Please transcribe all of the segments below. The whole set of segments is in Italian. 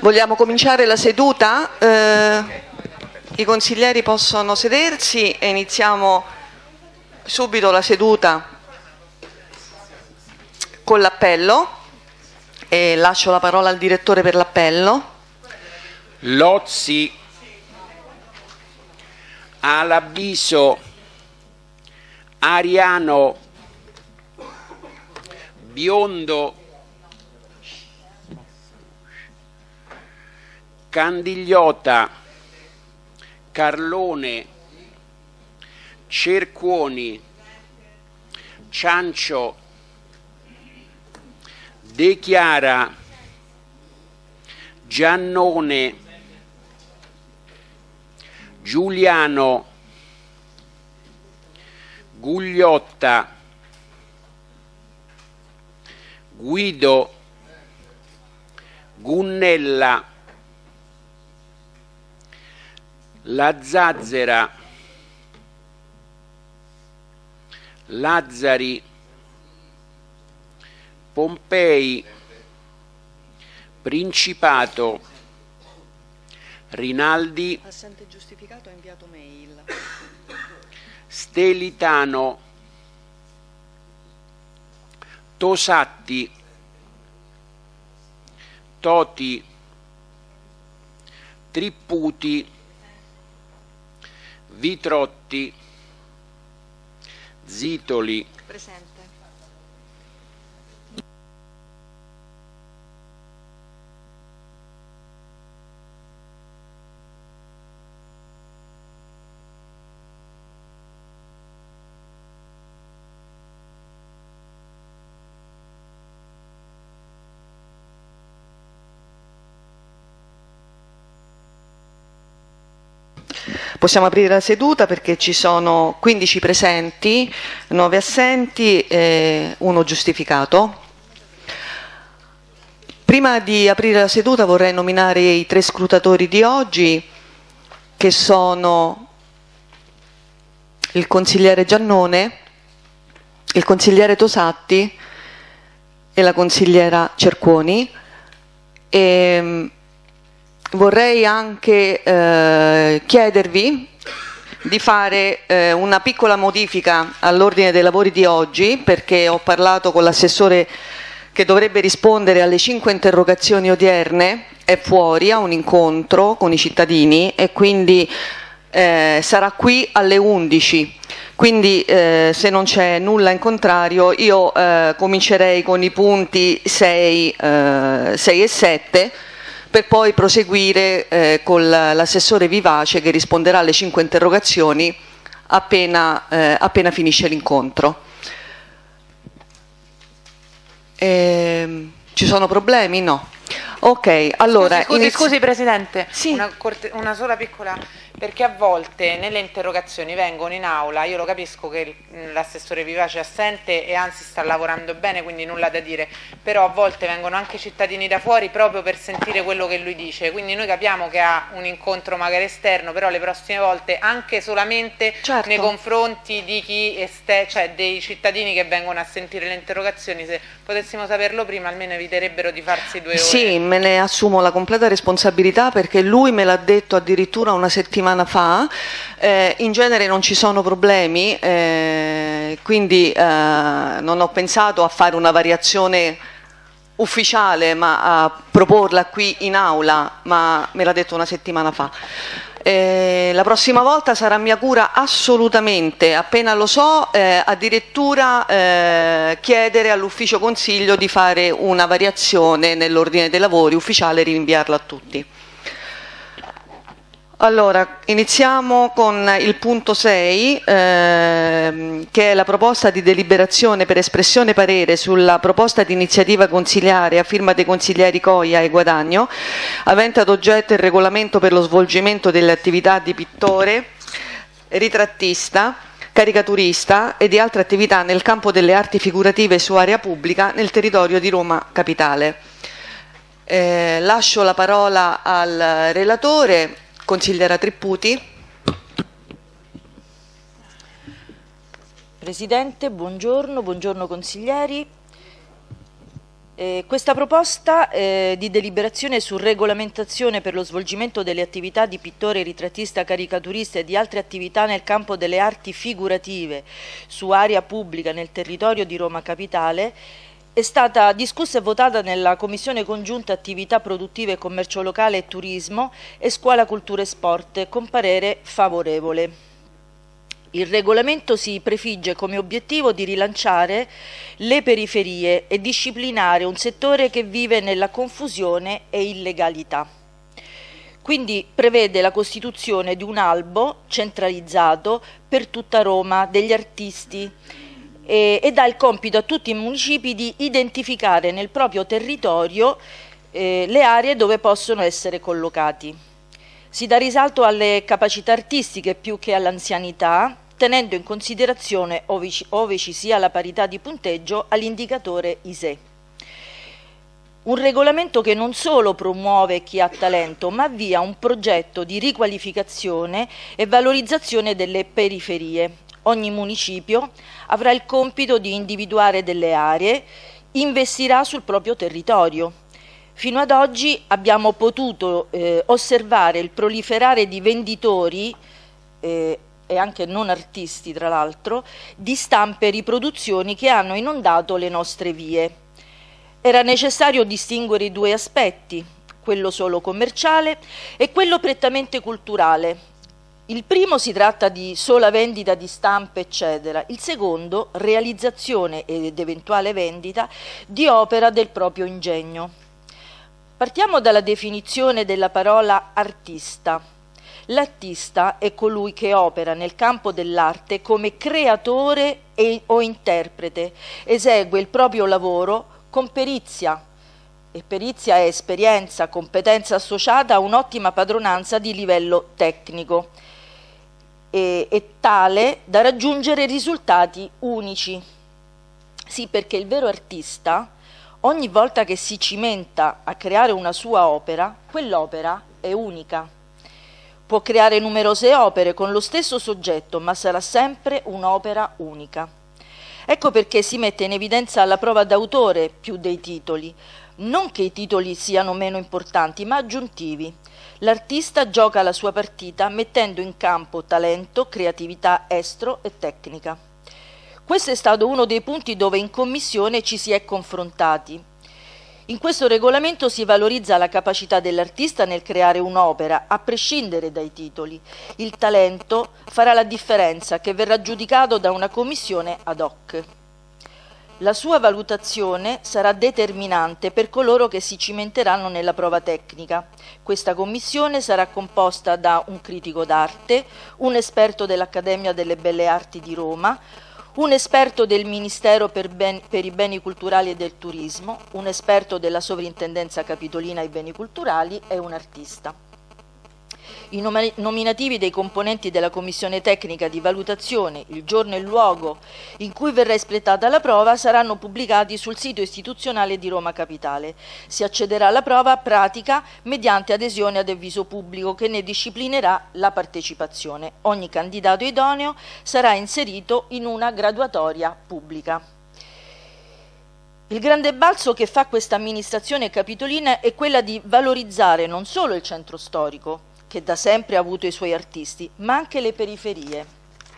Vogliamo cominciare la seduta? I consiglieri possono sedersi e iniziamo subito la seduta con l'appello e lascio la parola al direttore per l'appello. Lozzi ha l'avviso Ariano, Biondo, Candigliota, Carlone, Cercuoni, Ciancio, De Chiara, Giannone, Giuliano, Gugliotta, Guido, Gunnella, La Zazzera, Lazzari, Pompei, Principato, Rinaldi, assente giustificato, ha inviato mail. Stelitano, Tosatti, Toti, Tripputi, Vitrotti, Zitoli. Presente. Possiamo aprire la seduta perché ci sono 15 presenti, 9 assenti e 1 giustificato. Prima di aprire la seduta vorrei nominare i 3 scrutatori di oggi, che sono il consigliere Giannone, il consigliere Tosatti e la consigliera Cercuoni. Vorrei anche chiedervi di fare una piccola modifica all'ordine dei lavori di oggi, perché ho parlato con l'assessore che dovrebbe rispondere alle 5 interrogazioni odierne, è fuori a un incontro con i cittadini e quindi sarà qui alle 11. Quindi se non c'è nulla in contrario io comincerei con i punti 6 e 7, per poi proseguire con l'assessore Vivace che risponderà alle 5 interrogazioni appena finisce l'incontro. Ci sono problemi? No. Ok, allora... Scusi Presidente, sì. una sola piccola... Perché a volte nelle interrogazioni vengono in aula, io lo capisco che l'assessore Vivace è assente e anzi sta lavorando bene, quindi nulla da dire, però a volte vengono anche cittadini da fuori proprio per sentire quello che lui dice, quindi noi capiamo che ha un incontro magari esterno, però le prossime volte anche solamente certo, nei confronti di chi cioè dei cittadini che vengono a sentire le interrogazioni, se potessimo saperlo prima almeno eviterebbero di farsi 2 ore. Sì, me ne assumo la completa responsabilità perché lui me l'ha detto addirittura una settimana fa. In genere non ci sono problemi, quindi non ho pensato a fare una variazione ufficiale ma a proporla qui in aula, ma me l'ha detto una settimana fa. La prossima volta sarà mia cura assolutamente, appena lo so, addirittura chiedere all'ufficio consiglio di fare una variazione nell'ordine dei lavori ufficiale e rinviarla a tutti. Allora, iniziamo con il punto 6, che è la proposta di deliberazione per espressione parere sulla proposta di iniziativa consiliare a firma dei consiglieri Coia e Guadagno, avente ad oggetto il regolamento per lo svolgimento delle attività di pittore, ritrattista, caricaturista e di altre attività nel campo delle arti figurative su area pubblica nel territorio di Roma Capitale. Lascio la parola al relatore. Consigliera Tripputi. Presidente, buongiorno consiglieri. Questa proposta di deliberazione su regolamentazione per lo svolgimento delle attività di pittore, ritrattista, caricaturista e di altre attività nel campo delle arti figurative su area pubblica nel territorio di Roma Capitale è stata discussa e votata nella Commissione Congiunta Attività Produttive, Commercio Locale e Turismo e Scuola Cultura e Sport con parere favorevole. Il regolamento si prefigge come obiettivo di rilanciare le periferie e disciplinare un settore che vive nella confusione e illegalità. Quindi prevede la costituzione di un albo centralizzato per tutta Roma degli artisti e dà il compito a tutti i municipi di identificare nel proprio territorio le aree dove possono essere collocati. Si dà risalto alle capacità artistiche più che all'anzianità, tenendo in considerazione, ove ci sia la parità di punteggio, all'indicatore ISEE. Un regolamento che non solo promuove chi ha talento, ma avvia un progetto di riqualificazione e valorizzazione delle periferie. Ogni municipio avrà il compito di individuare delle aree, investirà sul proprio territorio. Fino ad oggi abbiamo potuto osservare il proliferare di venditori e anche non artisti tra l'altro, di stampe e riproduzioni che hanno inondato le nostre vie. Era necessario distinguere i due aspetti, quello solo commerciale e quello prettamente culturale. Il primo si tratta di sola vendita di stampe, eccetera. Il secondo, realizzazione ed eventuale vendita di opera del proprio ingegno. Partiamo dalla definizione della parola artista. L'artista è colui che opera nel campo dell'arte come creatore o interprete, esegue il proprio lavoro con perizia, e perizia è esperienza, competenza associata a un'ottima padronanza di livello tecnico, e tale da raggiungere risultati unici. Sì, perché il vero artista, ogni volta che si cimenta a creare una sua opera, quell'opera è unica. Può creare numerose opere con lo stesso soggetto, ma sarà sempre un'opera unica. Ecco perché si mette in evidenza la prova d'autore più dei titoli. Non che i titoli siano meno importanti, ma aggiuntivi. L'artista gioca la sua partita mettendo in campo talento, creatività estro e tecnica. Questo è stato uno dei punti dove in commissione ci si è confrontati. In questo regolamento si valorizza la capacità dell'artista nel creare un'opera, a prescindere dai titoli. Il talento farà la differenza, che verrà giudicato da una commissione ad hoc. La sua valutazione sarà determinante per coloro che si cimenteranno nella prova tecnica. Questa commissione sarà composta da un critico d'arte, un esperto dell'Accademia delle Belle Arti di Roma, un esperto del Ministero per i Beni Culturali e del Turismo, un esperto della Sovrintendenza Capitolina ai Beni Culturali e un artista. I nominativi dei componenti della Commissione Tecnica di Valutazione, il giorno e il luogo in cui verrà espletata la prova saranno pubblicati sul sito istituzionale di Roma Capitale. Si accederà alla prova pratica mediante adesione ad avviso pubblico che ne disciplinerà la partecipazione. Ogni candidato idoneo sarà inserito in una graduatoria pubblica. Il grande balzo che fa questa amministrazione capitolina è quella di valorizzare non solo il centro storico, che da sempre ha avuto i suoi artisti, ma anche le periferie.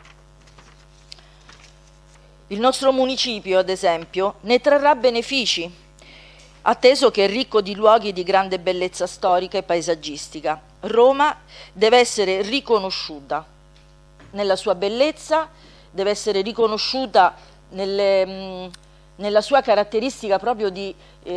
Il nostro municipio, ad esempio, ne trarrà benefici, atteso che è ricco di luoghi di grande bellezza storica e paesaggistica. Roma deve essere riconosciuta nella sua bellezza, deve essere riconosciuta nella sua caratteristica proprio di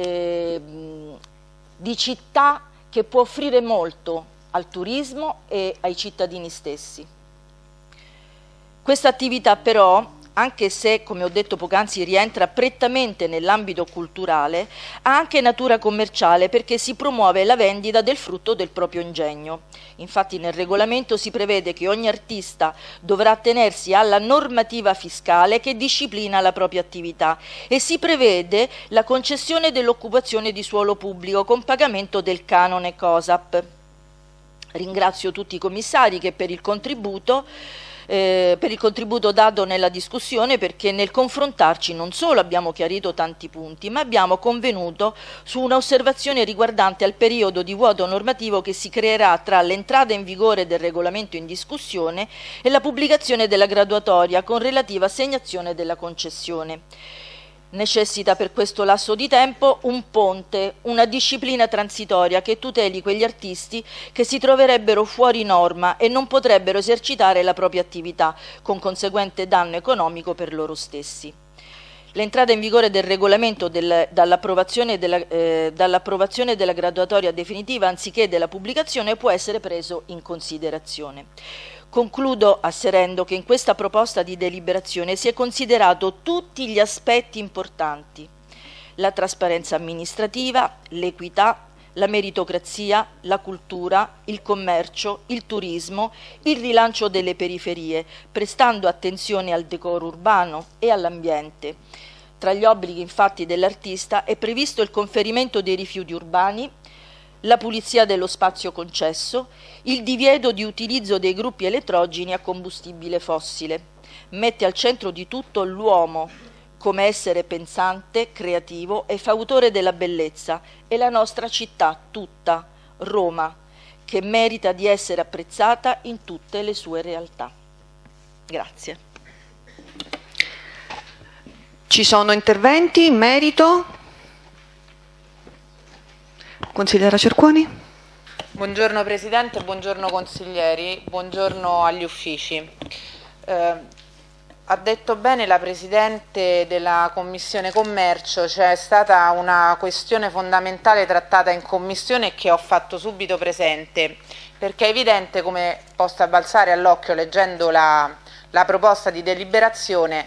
città che può offrire molto al turismo e ai cittadini stessi. Questa attività però, anche se, come ho detto poc'anzi, rientra prettamente nell'ambito culturale, ha anche natura commerciale perché si promuove la vendita del frutto del proprio ingegno. Infatti nel regolamento si prevede che ogni artista dovrà attenersi alla normativa fiscale che disciplina la propria attività e si prevede la concessione dell'occupazione di suolo pubblico con pagamento del canone COSAP. Ringrazio tutti i commissari che per il contributo per il contributo dato nella discussione, perché nel confrontarci non solo abbiamo chiarito tanti punti, ma abbiamo convenuto su un'osservazione riguardante al periodo di vuoto normativo che si creerà tra l'entrata in vigore del regolamento in discussione e la pubblicazione della graduatoria con relativa assegnazione della concessione. Necessita per questo lasso di tempo un ponte, una disciplina transitoria che tuteli quegli artisti che si troverebbero fuori norma e non potrebbero esercitare la propria attività, con conseguente danno economico per loro stessi. L'entrata in vigore del regolamento dall'approvazione della graduatoria definitiva anziché della pubblicazione può essere preso in considerazione. Concludo asserendo che in questa proposta di deliberazione si è considerato tutti gli aspetti importanti: la trasparenza amministrativa, l'equità, la meritocrazia, la cultura, il commercio, il turismo, il rilancio delle periferie, prestando attenzione al decoro urbano e all'ambiente. Tra gli obblighi infatti dell'artista è previsto il conferimento dei rifiuti urbani, la pulizia dello spazio concesso, il divieto di utilizzo dei gruppi elettrogeni a combustibile fossile. Mette al centro di tutto l'uomo come essere pensante, creativo e fautore della bellezza, e la nostra città tutta, Roma, che merita di essere apprezzata in tutte le sue realtà. Grazie. Ci sono interventi in merito? Consigliera Cerquoni. Buongiorno Presidente, buongiorno consiglieri, buongiorno agli uffici. Ha detto bene la Presidente della Commissione Commercio, c'è stata una questione fondamentale trattata in Commissione e che ho fatto subito presente, perché è evidente, come possa balzare all'occhio leggendo la proposta di deliberazione,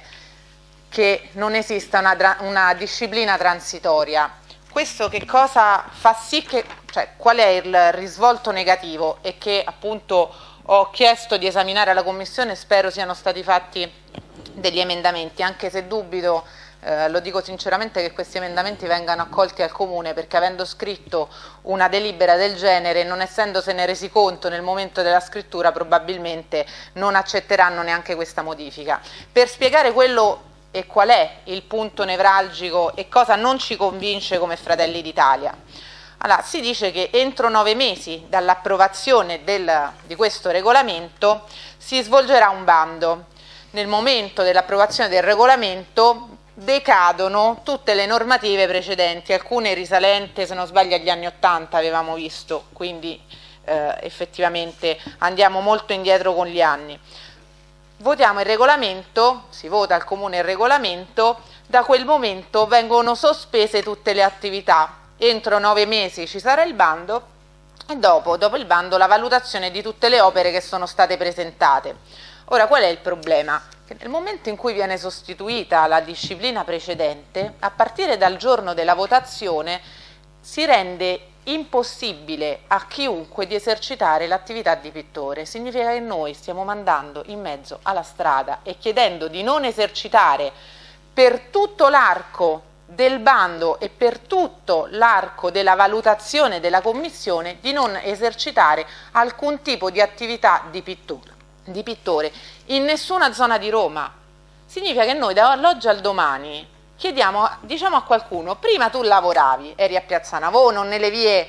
che non esista una disciplina transitoria. Questo che cosa fa sì che, cioè, qual è il risvolto negativo, e che appunto ho chiesto di esaminare alla Commissione, spero siano stati fatti degli emendamenti, anche se dubito, lo dico sinceramente, che questi emendamenti vengano accolti al Comune, perché avendo scritto una delibera del genere, non essendosene resi conto nel momento della scrittura, probabilmente non accetteranno neanche questa modifica. Per spiegare quello e qual è il punto nevralgico e cosa non ci convince come Fratelli d'Italia. Allora, si dice che entro 9 mesi dall'approvazione di questo regolamento si svolgerà un bando. Nel momento dell'approvazione del regolamento decadono tutte le normative precedenti, alcune risalenti, se non sbaglio, agli anni 80 avevamo visto, quindi effettivamente andiamo molto indietro con gli anni. Votiamo il regolamento, si vota al Comune il regolamento, da quel momento vengono sospese tutte le attività, entro 9 mesi ci sarà il bando e dopo il bando la valutazione di tutte le opere che sono state presentate. Ora, qual è il problema? Che nel momento in cui viene sostituita la disciplina precedente, a partire dal giorno della votazione si rende impossibile a chiunque di esercitare l'attività di pittore. Significa che noi stiamo mandando in mezzo alla strada e chiedendo di non esercitare per tutto l'arco del bando e per tutto l'arco della valutazione della commissione, di non esercitare alcun tipo di attività di pittore in nessuna zona di Roma. Significa che noi dall'oggi al domani diciamo a qualcuno: prima tu lavoravi, eri a Piazza Navona o nelle vie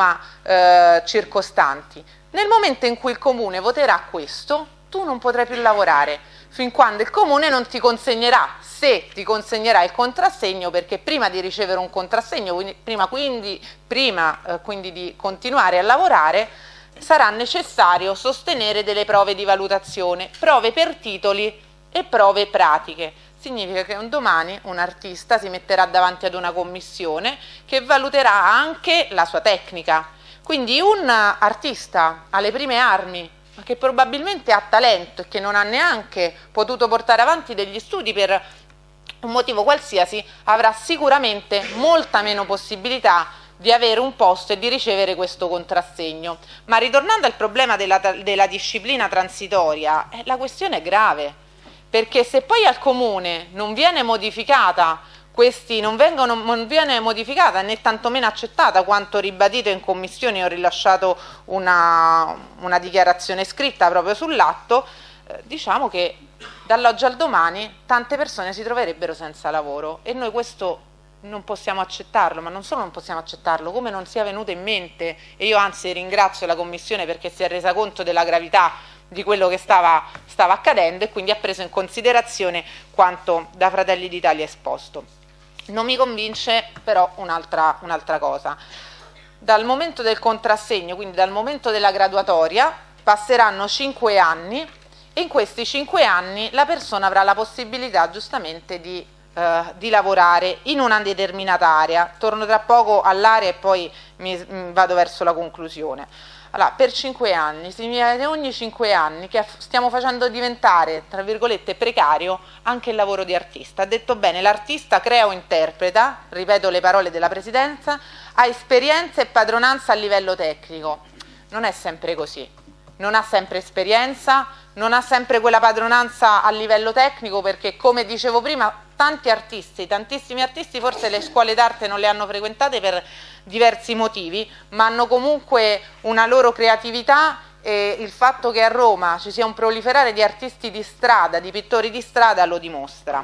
circostanti, nel momento in cui il Comune voterà questo, tu non potrai più lavorare fin quando il Comune non ti consegnerà, se ti consegnerà il contrassegno, perché prima di ricevere un contrassegno, quindi di continuare a lavorare, sarà necessario sostenere delle prove di valutazione, prove per titoli e prove pratiche. Significa che un domani un artista si metterà davanti ad una commissione che valuterà anche la sua tecnica. Quindi un artista alle prime armi, che probabilmente ha talento e che non ha neanche potuto portare avanti degli studi per un motivo qualsiasi, avrà sicuramente molta meno possibilità di avere un posto e di ricevere questo contrassegno. Ma ritornando al problema della disciplina transitoria, la questione è grave, perché se poi al Comune non viene modificata non viene modificata né tantomeno accettata, quanto ribadito in commissione, ho rilasciato una dichiarazione scritta proprio sull'atto, diciamo che dall'oggi al domani tante persone si troverebbero senza lavoro e noi questo non possiamo accettarlo, ma non solo non possiamo accettarlo, come non sia venuto in mente, e io anzi ringrazio la Commissione perché si è resa conto della gravità di quello che stava accadendo e quindi ha preso in considerazione quanto da Fratelli d'Italia esposto. Non mi convince però un'altra cosa. Dal momento del contrassegno, quindi dal momento della graduatoria, passeranno 5 anni e in questi 5 anni la persona avrà la possibilità giustamente di lavorare in una determinata area. Torno tra poco all'area e poi vado verso la conclusione. Allora, per 5 anni, significa che ogni 5 anni che stiamo facendo diventare, tra virgolette, precario anche il lavoro di artista. Ha detto bene, l'artista crea o interpreta, ripeto le parole della Presidenza, ha esperienza e padronanza a livello tecnico. Non è sempre così. Non ha sempre esperienza, non ha sempre quella padronanza a livello tecnico perché, come dicevo prima, tantissimi artisti forse le scuole d'arte non le hanno frequentate per diversi motivi, ma hanno comunque una loro creatività e il fatto che a Roma ci sia un proliferare di artisti di strada, di pittori di strada lo dimostra.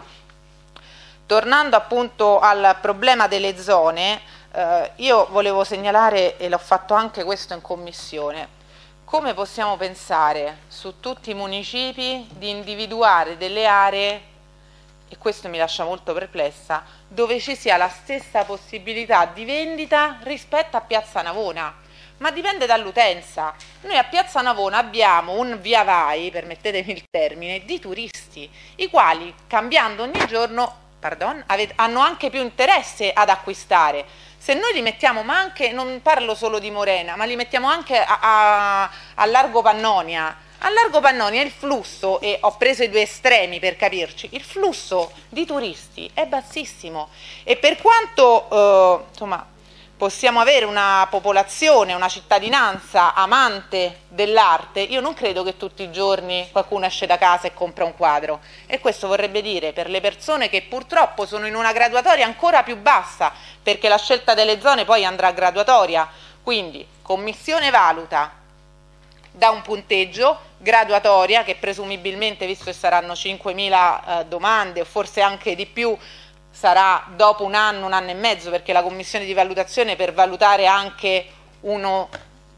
Tornando appunto al problema delle zone, io volevo segnalare, e l'ho fatto anche questo in commissione, come possiamo pensare su tutti i municipi di individuare delle aree, e questo mi lascia molto perplessa, dove ci sia la stessa possibilità di vendita rispetto a Piazza Navona, ma dipende dall'utenza. Noi a Piazza Navona abbiamo un via vai, permettetemi il termine, di turisti, i quali cambiando ogni giorno, hanno anche più interesse ad acquistare. Se noi li mettiamo, ma anche, non parlo solo di Morena, ma li mettiamo anche a Largo Pannonia. A Largo Pannonia il flusso, e ho preso i due estremi per capirci, il flusso di turisti è bassissimo e per quanto insomma, possiamo avere una popolazione, una cittadinanza amante dell'arte, io non credo che tutti i giorni qualcuno esce da casa e compra un quadro, e questo vorrebbe dire per le persone che purtroppo sono in una graduatoria ancora più bassa, perché la scelta delle zone poi andrà a graduatoria, quindi Commissione valuta da un punteggio, graduatoria che presumibilmente, visto che saranno 5.000 domande o forse anche di più, sarà dopo un anno e mezzo, perché la commissione di valutazione per valutare anche un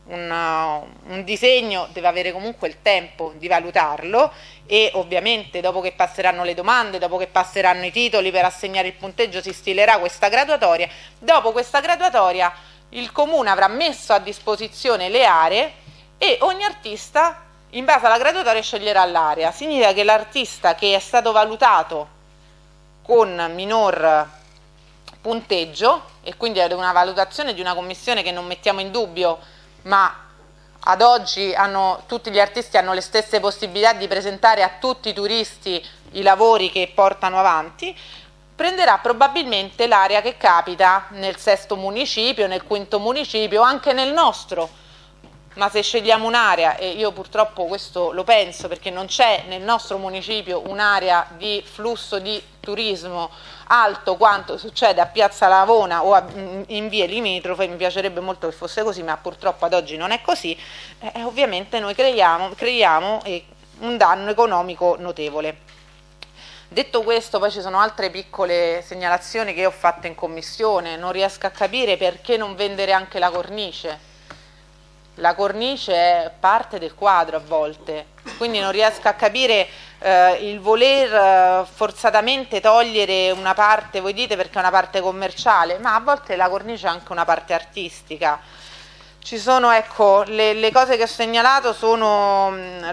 disegno deve avere comunque il tempo di valutarlo, e ovviamente dopo che passeranno le domande, dopo che passeranno i titoli per assegnare il punteggio, si stilerà questa graduatoria. Dopo questa graduatoria il Comune avrà messo a disposizione le aree e ogni artista in base alla graduatoria sceglierà l'area. Significa che l'artista che è stato valutato con minor punteggio, e quindi ad una valutazione di una commissione che non mettiamo in dubbio, ma ad oggi tutti gli artisti hanno le stesse possibilità di presentare a tutti i turisti i lavori che portano avanti, prenderà probabilmente l'area che capita nel 6° municipio, nel 5° municipio, anche nel nostro. Ma se scegliamo un'area, e io purtroppo questo lo penso perché non c'è nel nostro municipio un'area di flusso di turismo alto quanto succede a Piazza Navona o in vie limitrofe, mi piacerebbe molto che fosse così, ma purtroppo ad oggi non è così, ovviamente noi creiamo un danno economico notevole. Detto questo, poi ci sono altre piccole segnalazioni che ho fatto in commissione. Non riesco a capire perché non vendere anche la cornice. La cornice è parte del quadro a volte, quindi non riesco a capire il voler forzatamente togliere una parte, voi dite perché è una parte commerciale, ma a volte la cornice è anche una parte artistica. Ci sono, ecco, le cose che ho segnalato sono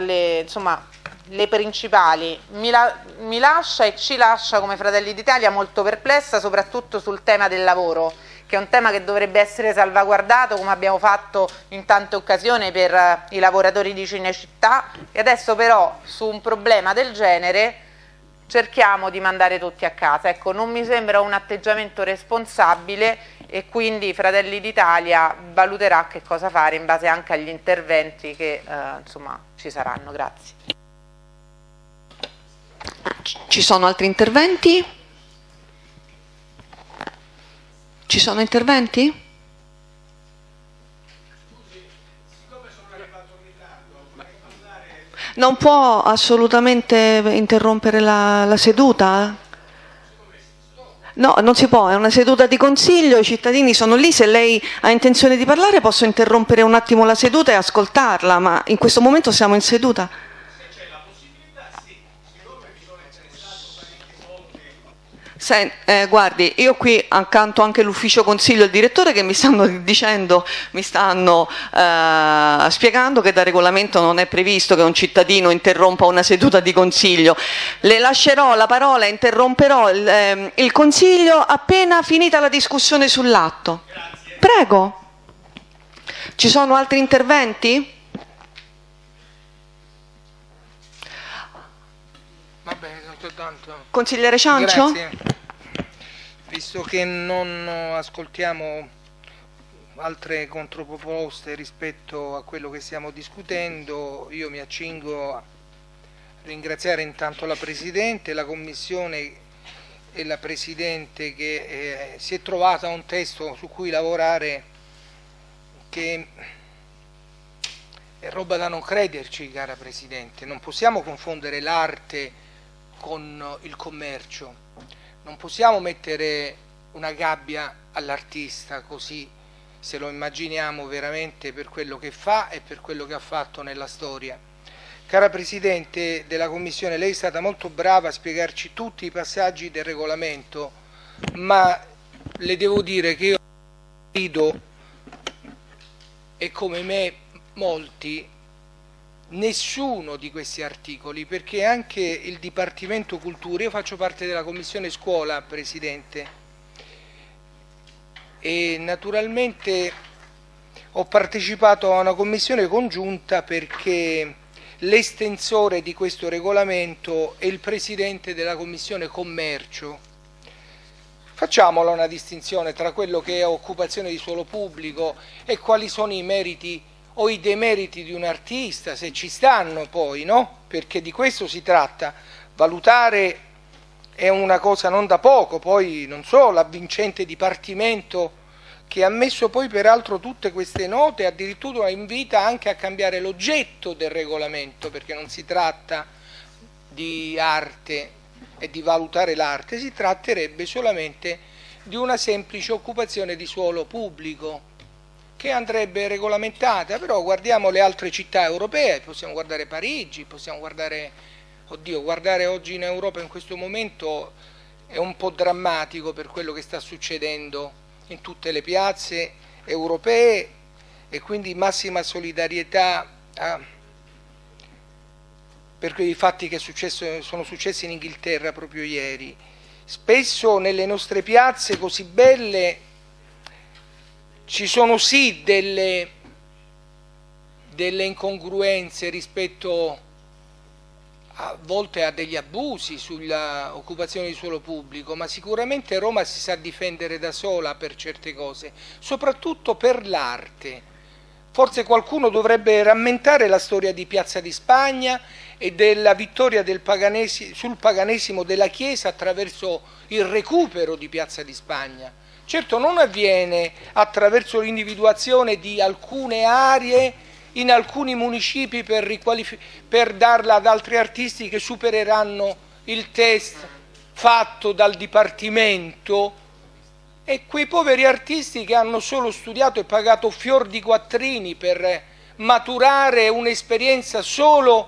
le principali. Mi lascia e ci lascia come Fratelli d'Italia molto perplessa, soprattutto sul tema del lavoro, che è un tema che dovrebbe essere salvaguardato, come abbiamo fatto in tante occasioni per i lavoratori di Cinecittà, e adesso però su un problema del genere cerchiamo di mandare tutti a casa. Ecco, non mi sembra un atteggiamento responsabile, e quindi Fratelli d'Italia valuterà che cosa fare in base anche agli interventi che insomma ci saranno. Grazie. Ci sono altri interventi? Ci sono interventi? Non può assolutamente interrompere la seduta? No, non si può, è una seduta di consiglio, i cittadini sono lì, se lei ha intenzione di parlare posso interrompere un attimo la seduta e ascoltarla, ma in questo momento siamo in seduta. Guardi, io qui accanto anche l'ufficio consiglio e il direttore che mi stanno dicendo, mi stanno spiegando che da regolamento non è previsto che un cittadino interrompa una seduta di consiglio. Le lascerò la parola, interromperò il consiglio appena finita la discussione sull'atto. Prego. Ci sono altri interventi? Va bene, soltanto. Consigliere Ciancio? Grazie. Visto che non ascoltiamo altre controproposte rispetto a quello che stiamo discutendo, io mi accingo a ringraziare intanto la Presidente, la Commissione e la Presidente che si è trovata un testo su cui lavorare che è roba da non crederci, cara Presidente. Non possiamo confondere l'arte con il commercio. Non possiamo mettere una gabbia all'artista così se lo immaginiamo veramente per quello che fa e per quello che ha fatto nella storia. Cara Presidente della Commissione, lei è stata molto brava a spiegarci tutti i passaggi del regolamento, ma le devo dire che io rido e come me molti nessuno di questi articoli, perché anche il Dipartimento Cultura, io faccio parte della Commissione Scuola, Presidente, e naturalmente ho partecipato a una commissione congiunta perché l'estensore di questo regolamento è il Presidente della Commissione Commercio. Facciamola una distinzione tra quello che è occupazione di suolo pubblico e quali sono i meriti o i demeriti di un artista, se ci stanno poi, no? Perché di questo si tratta. Valutare è una cosa non da poco, poi non so, l'avvincente dipartimento che ha messo poi peraltro tutte queste note, addirittura invita anche a cambiare l'oggetto del regolamento, perché non si tratta di arte e di valutare l'arte, si tratterebbe solamente di una semplice occupazione di suolo pubblico, che andrebbe regolamentata. Però guardiamo le altre città europee, possiamo guardare Parigi, possiamo guardare, oddio, guardare oggi in Europa in questo momento è un po' drammatico per quello che sta succedendo in tutte le piazze europee, e quindi massima solidarietà per quei fatti che sono successi in Inghilterra proprio ieri. Spesso nelle nostre piazze così belle ci sono sì delle incongruenze rispetto a volte a degli abusi sulla occupazione di suolo pubblico, ma sicuramente Roma si sa difendere da sola per certe cose, soprattutto per l'arte. Forse qualcuno dovrebbe rammentare la storia di Piazza di Spagna e della vittoria sul paganesimo della Chiesa attraverso il recupero di Piazza di Spagna. Certo non avviene attraverso l'individuazione di alcune aree in alcuni municipi per darla ad altri artisti che supereranno il test fatto dal Dipartimento, e quei poveri artisti che hanno solo studiato e pagato fior di quattrini per maturare un'esperienza solo,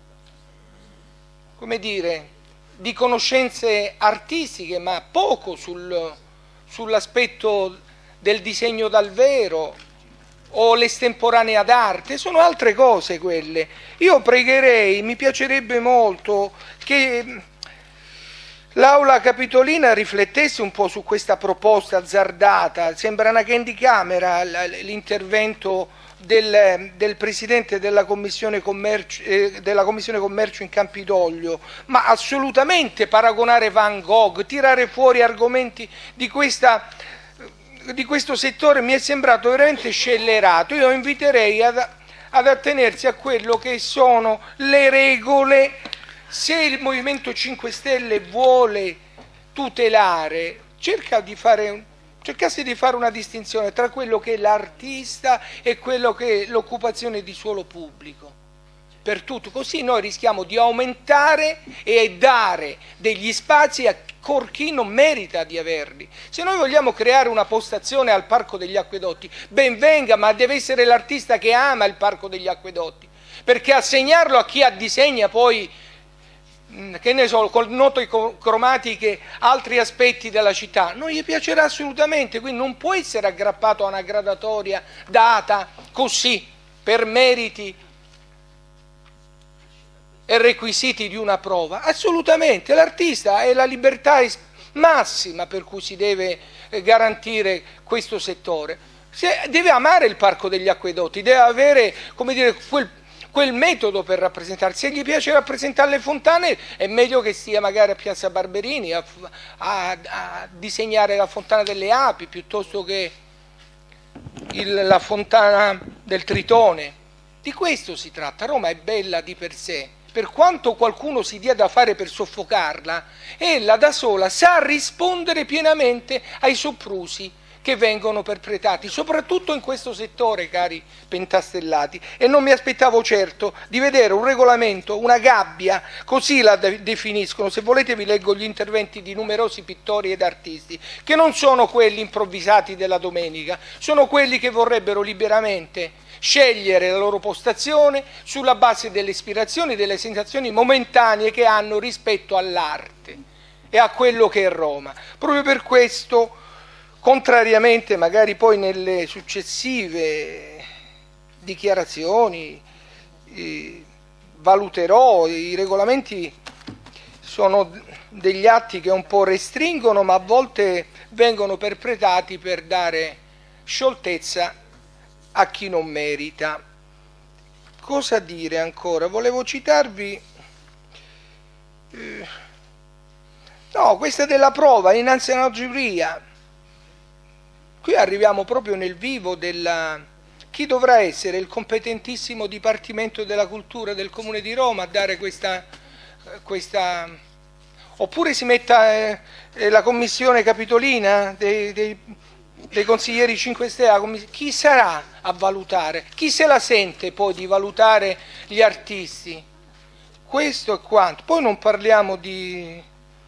come dire, di conoscenze artistiche, ma poco sull'aspetto del disegno dal vero o l'estemporanea d'arte, sono altre cose quelle. Io pregherei, mi piacerebbe molto che l'Aula Capitolina riflettesse un po' su questa proposta azzardata. Sembra una candy camera l'intervento del Presidente della Commissione Commercio in Campidoglio, ma assolutamente paragonare Van Gogh, tirare fuori argomenti di questo settore mi è sembrato veramente scellerato. Io inviterei ad attenersi a quello che sono le regole. Se il Movimento 5 Stelle vuole tutelare, cercasse di fare una distinzione tra quello che è l'artista e quello che è l'occupazione di suolo pubblico. per tutto, così noi rischiamo di aumentare e dare degli spazi a chi non merita di averli. Se noi vogliamo creare una postazione al Parco degli Acquedotti, ben venga, ma deve essere l'artista che ama il Parco degli Acquedotti, perché assegnarlo a chi disegna poi, che ne so, con note cromatiche altri aspetti della città, non gli piacerà assolutamente, quindi non può essere aggrappato a una gradatoria data così per meriti e requisiti di una prova. Assolutamente, l'artista è la libertà massima per cui si deve garantire questo settore. Deve amare il Parco degli Acquedotti, deve avere, come dire, quel metodo per rappresentare. Se gli piace rappresentare le fontane è meglio che stia magari a Piazza Barberini a disegnare la Fontana delle Api piuttosto che la Fontana del Tritone. Di questo si tratta. Roma è bella di per sé, per quanto qualcuno si dia da fare per soffocarla, ella da sola sa rispondere pienamente ai soprusi che vengono perpetrati, soprattutto in questo settore, cari pentastellati. E non mi aspettavo certo di vedere un regolamento, una gabbia, così la definiscono. Se volete vi leggo gli interventi di numerosi pittori ed artisti, che non sono quelli improvvisati della domenica, sono quelli che vorrebbero liberamente scegliere la loro postazione sulla base delle ispirazioni, delle sensazioni momentanee che hanno rispetto all'arte e a quello che è Roma. Proprio per questo, contrariamente magari poi nelle successive dichiarazioni, valuterò, i regolamenti sono degli atti che un po' restringono, ma a volte vengono perpetrati per dare scioltezza a chi non merita. Cosa dire ancora? Volevo citarvi questa della prova innanzi a una giuria. Qui arriviamo proprio nel vivo della chi dovrà essere il competentissimo Dipartimento della Cultura del Comune di Roma a dare questa oppure si metta la commissione capitolina dei consiglieri 5 Stelle, chi sarà a valutare? Chi se la sente poi di valutare gli artisti? Questo è quanto. Poi non parliamo di...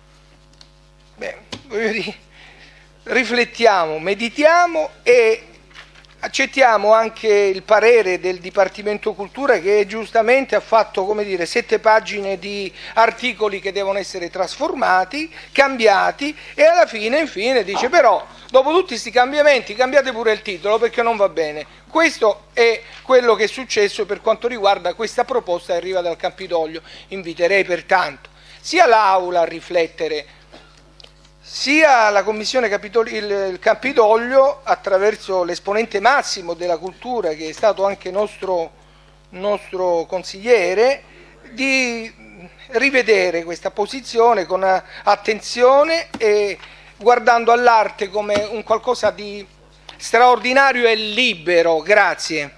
voglio dire, riflettiamo, meditiamo e accettiamo anche il parere del Dipartimento Cultura, che giustamente ha fatto, come dire, 7 pagine di articoli che devono essere trasformati, cambiati, e alla fine, infine, dice però dopo tutti questi cambiamenti cambiate pure il titolo perché non va bene. Questo è quello che è successo per quanto riguarda questa proposta che arriva dal Campidoglio. Inviterei pertanto sia l'Aula a riflettere, sia la Commissione il Campidoglio, attraverso l'esponente massimo della cultura, che è stato anche nostro consigliere, di rivedere questa posizione con attenzione e guardando all'arte come un qualcosa di straordinario e libero. Grazie.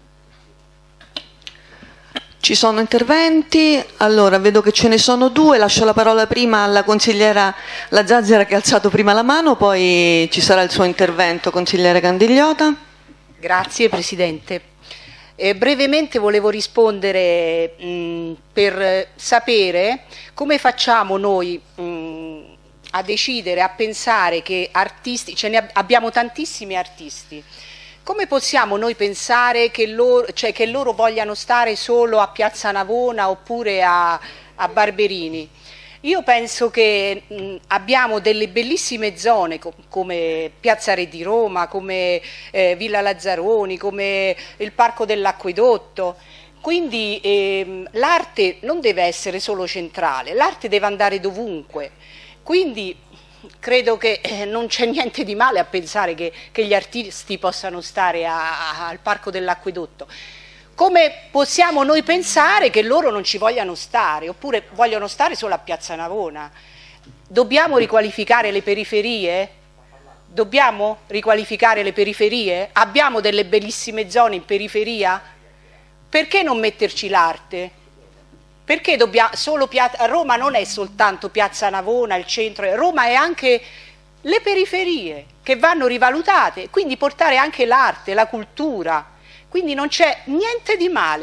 Ci sono interventi, allora vedo che ce ne sono 2, lascio la parola prima alla consigliera La Zazzera che ha alzato prima la mano, poi ci sarà il suo intervento, consigliere Candigliota. Grazie Presidente. Brevemente volevo rispondere per sapere come facciamo noi a decidere, a pensare che artisti, abbiamo tantissimi artisti. Come possiamo noi pensare che loro vogliano stare solo a Piazza Navona oppure a Barberini? Io penso che abbiamo delle bellissime zone come Piazza Re di Roma, come Villa Lazzaroni, come il Parco dell'Acquedotto. Quindi l'arte non deve essere solo centrale, l'arte deve andare dovunque. Quindi credo che non c'è niente di male a pensare che gli artisti possano stare al Parco dell'Acquedotto. Come possiamo noi pensare che loro non ci vogliano stare, oppure vogliono stare solo a Piazza Navona? Dobbiamo riqualificare le periferie? Dobbiamo riqualificare le periferie? Abbiamo delle bellissime zone in periferia? Perché non metterci l'arte? Perché Roma non è soltanto Piazza Navona, il centro, Roma è anche le periferie che vanno rivalutate, quindi portare anche l'arte, la cultura, quindi non c'è niente di male.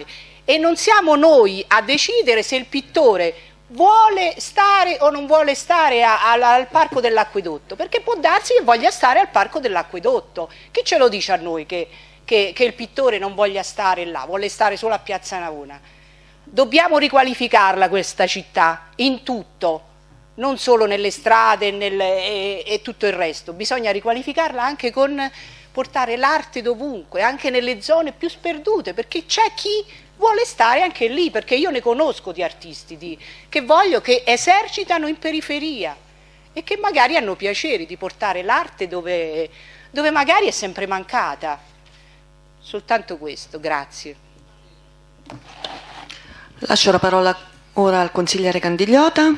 e non siamo noi a decidere se il pittore vuole stare o non vuole stare al parco dell'acquedotto, perché può darsi che voglia stare al parco dell'acquedotto. Chi ce lo dice a noi che il pittore non voglia stare là, vuole stare solo a Piazza Navona? Dobbiamo riqualificarla questa città in tutto, non solo nelle strade e tutto il resto. Bisogna riqualificarla anche con portare l'arte dovunque, anche nelle zone più sperdute, perché c'è chi vuole stare anche lì, perché io ne conosco di artisti che esercitano in periferia e che magari hanno piacere di portare l'arte dove magari è sempre mancata. Soltanto questo, grazie. Lascio la parola ora al consigliere Candigliota.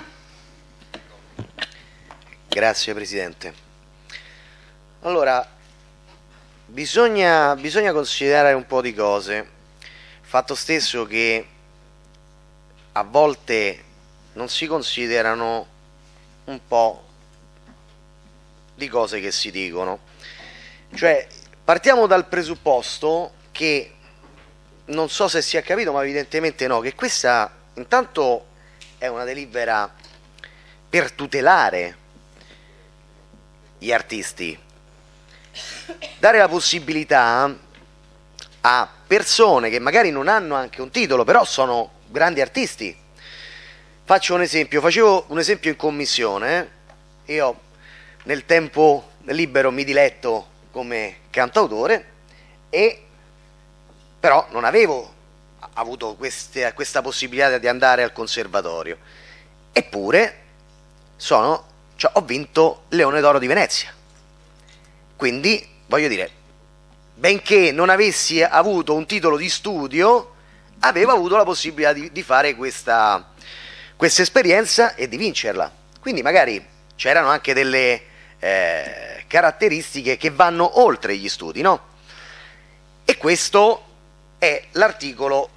Grazie Presidente. Allora, bisogna considerare un po' di cose. Fatto stesso che a volte non si considerano un po' di cose che si dicono. Cioè, partiamo dal presupposto che, non so se si è capito, ma evidentemente no, che questa intanto è una delibera per tutelare gli artisti, dare la possibilità a persone che magari non hanno anche un titolo, però sono grandi artisti. Faccio un esempio, facevo un esempio in commissione. Io nel tempo libero mi diletto come cantautore, e però non avevo avuto questa possibilità di andare al conservatorio, eppure ho vinto il Leone d'Oro di Venezia. Quindi voglio dire, benché non avessi avuto un titolo di studio, avevo avuto la possibilità di fare questa esperienza e di vincerla. Quindi magari c'erano anche delle caratteristiche che vanno oltre gli studi, no? E questo è l'articolo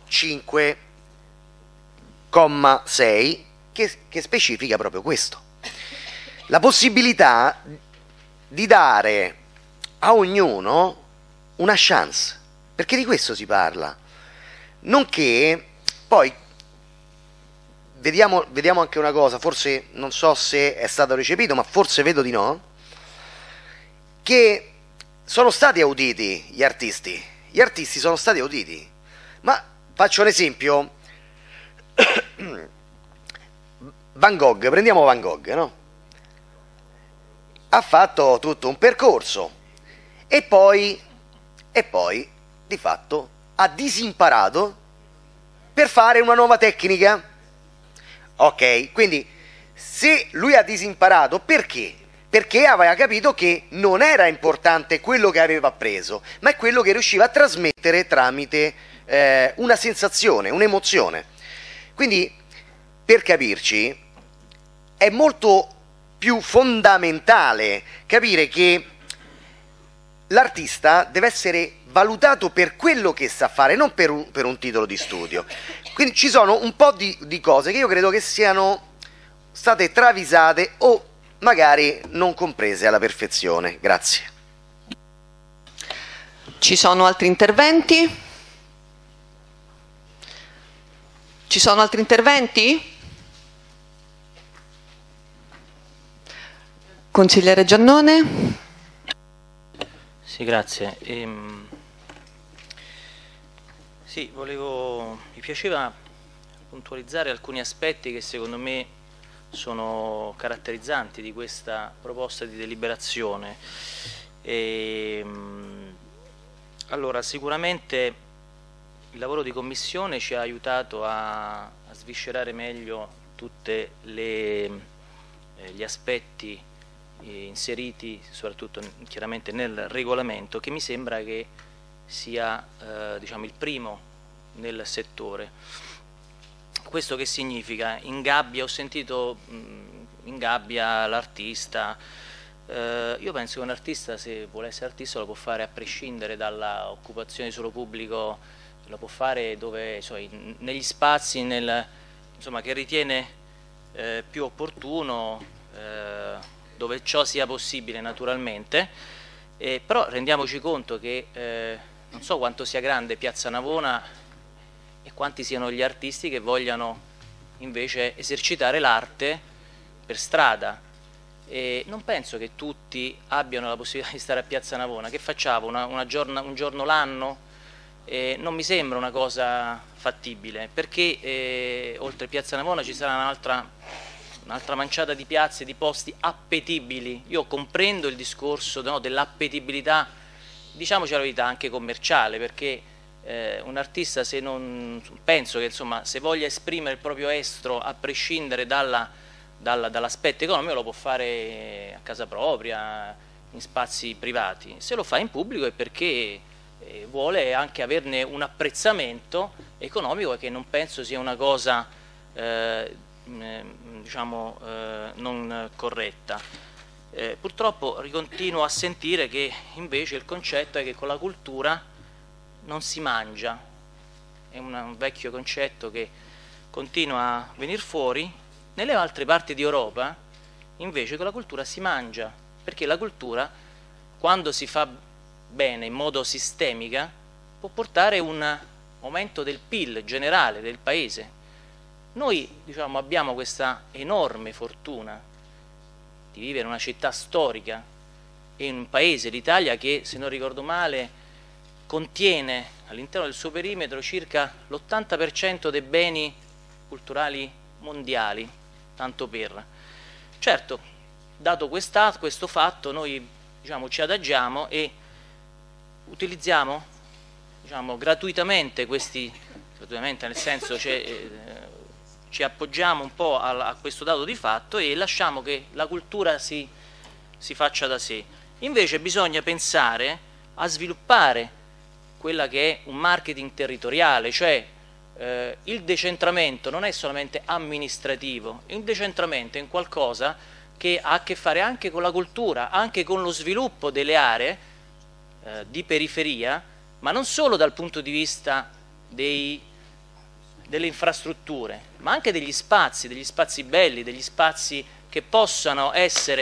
5,6 che specifica proprio questo. La possibilità di dare a ognuno una chance, perché di questo si parla. Nonché, poi, vediamo anche una cosa, forse non so se è stato recepito, ma forse vedo di no, che sono stati auditi gli artisti sono stati auditi. Ma faccio un esempio, Van Gogh, prendiamo Van Gogh, no? Ha fatto tutto un percorso e poi di fatto ha disimparato per fare una nuova tecnica. Ok, quindi se lui ha disimparato, perché? Perché aveva capito che non era importante quello che aveva appreso, ma è quello che riusciva a trasmettere tramite una sensazione, un'emozione. Quindi, per capirci, è molto più fondamentale capire che l'artista deve essere valutato per quello che sa fare, non per un titolo di studio. Quindi ci sono un po' di cose che io credo che siano state travisate o magari non comprese alla perfezione. Grazie. Ci sono altri interventi? Ci sono altri interventi? Consigliere Giannone? Sì, grazie. Sì, mi piaceva puntualizzare alcuni aspetti che secondo me sono caratterizzanti di questa proposta di deliberazione. Allora, sicuramente il lavoro di commissione ci ha aiutato a sviscerare meglio tutti gli aspetti inseriti soprattutto chiaramente nel regolamento, che mi sembra che sia diciamo il primo nel settore. Questo che significa? Ingabbia, ho sentito ingabbia l'artista. Io penso che un artista, se vuole essere artista, lo può fare a prescindere dalla occupazione di suolo pubblico, lo può fare dove, negli spazi insomma, che ritiene più opportuno, dove ciò sia possibile naturalmente, però rendiamoci conto che non so quanto sia grande Piazza Navona e quanti siano gli artisti che vogliano invece esercitare l'arte per strada. E non penso che tutti abbiano la possibilità di stare a Piazza Navona. Che facciamo? Un giorno l'anno? Non mi sembra una cosa fattibile, perché oltre Piazza Navona ci sarà un'altra manciata di piazze, di posti appetibili. Io comprendo il discorso, no, dell'appetibilità, diciamoci la verità, anche commerciale, perché un artista, se non penso che insomma, se voglia esprimere il proprio estro a prescindere dall'aspetto economico, lo può fare a casa propria, in spazi privati. Se lo fa in pubblico è perché vuole anche averne un apprezzamento economico, che non penso sia una cosa diciamo non corretta. Purtroppo continuo a sentire che invece il concetto è che con la cultura non si mangia. È un vecchio concetto che continua a venire fuori. Nelle altre parti d'Europa invece con la cultura si mangia, perché la cultura, quando si fa bene in modo sistemica, può portare un aumento del PIL generale del paese. Noi, diciamo, abbiamo questa enorme fortuna di vivere in una città storica e in un paese, l'Italia, che, se non ricordo male, contiene all'interno del suo perimetro circa l'80% dei beni culturali mondiali, tanto per. Certo, dato questo fatto, noi, diciamo, ci adagiamo e utilizziamo, diciamo, gratuitamente nel senso ci appoggiamo un po' a questo dato di fatto e lasciamo che la cultura si faccia da sé. Invece bisogna pensare a sviluppare quella che è un marketing territoriale, cioè il decentramento non è solamente amministrativo, il decentramento è un qualcosa che ha a che fare anche con la cultura, anche con lo sviluppo delle aree di periferia, ma non solo dal punto di vista delle infrastrutture, ma anche degli spazi belli, degli spazi che possano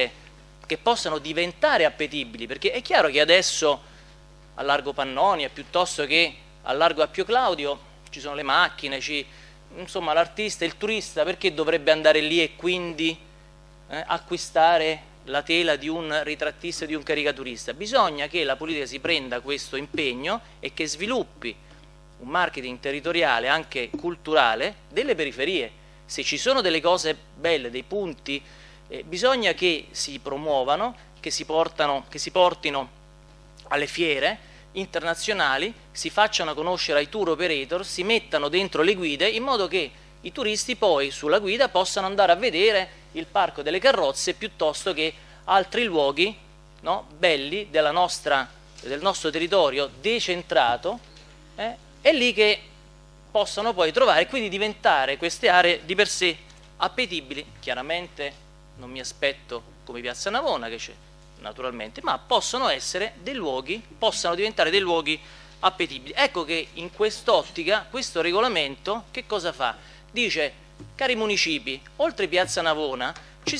diventare appetibili, perché è chiaro che adesso a Largo Pannonia piuttosto che a Largo Appio Claudio ci sono le macchine, insomma l'artista, il turista, perché dovrebbe andare lì e quindi acquistare la tela di un ritrattista e di un caricaturista? Bisogna che la politica si prenda questo impegno e che sviluppi un marketing territoriale, anche culturale, delle periferie. Se ci sono delle cose belle, dei punti, bisogna che si promuovano, che si portino alle fiere internazionali, si facciano conoscere ai tour operator, si mettano dentro le guide, in modo che i turisti poi sulla guida possano andare a vedere il Parco delle Carrozze piuttosto che altri luoghi, no, belli del nostro territorio decentrato, è lì che possano poi trovare e quindi diventare queste aree di per sé appetibili. Chiaramente non mi aspetto come Piazza Navona, che c'è naturalmente, ma possano diventare dei luoghi appetibili. Ecco che in quest'ottica questo regolamento che cosa fa? Dice: cari municipi, oltre Piazza Navona ci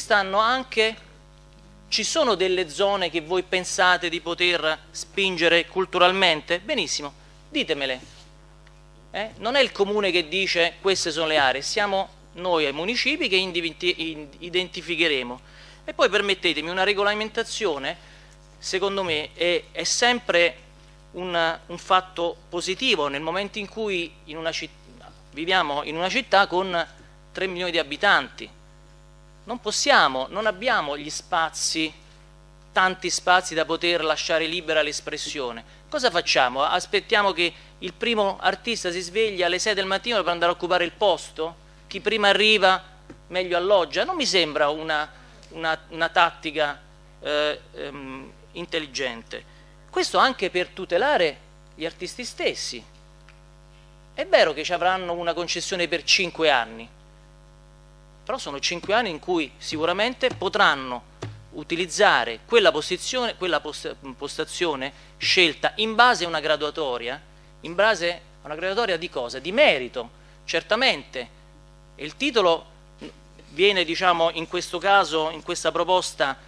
sono delle zone che voi pensate di poter spingere culturalmente? Benissimo, ditemele. Non è il comune che dice queste sono le aree, siamo noi ai municipi che identificheremo. E poi permettetemi, una regolamentazione secondo me è sempre un fatto positivo nel momento in cui viviamo in una città con 3 milioni di abitanti. Non abbiamo gli spazi, tanti spazi da poter lasciare libera l'espressione. Cosa facciamo? Aspettiamo che il primo artista si sveglia alle 6 del mattino per andare a occupare il posto? Chi prima arriva meglio alloggia? Non mi sembra una tattica intelligente. Questo anche per tutelare gli artisti stessi. È vero che ci avranno una concessione per 5 anni, però sono 5 anni in cui sicuramente potranno utilizzare quella postazione scelta in base a una graduatoria. In base a una graduatoria di cosa? Di merito, certamente. Il titolo viene, diciamo, in questo caso, in questa proposta,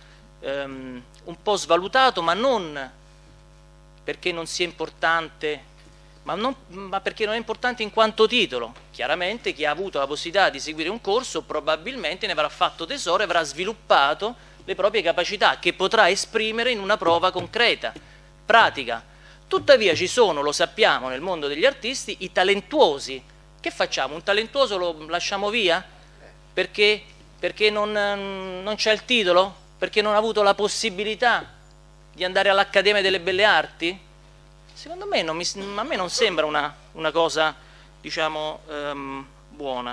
un po' svalutato, ma non perché non sia importante ma perché non è importante in quanto titolo. Chiaramente chi ha avuto la possibilità di seguire un corso probabilmente ne avrà fatto tesoro e avrà sviluppato le proprie capacità che potrà esprimere in una prova concreta, pratica. Tuttavia ci sono, lo sappiamo nel mondo degli artisti, i talentuosi. Che facciamo? Un talentuoso lo lasciamo via? Perché non c'è il titolo? Perché non ha avuto la possibilità di andare all'Accademia delle Belle Arti? Secondo me a me non sembra una cosa, diciamo, buona.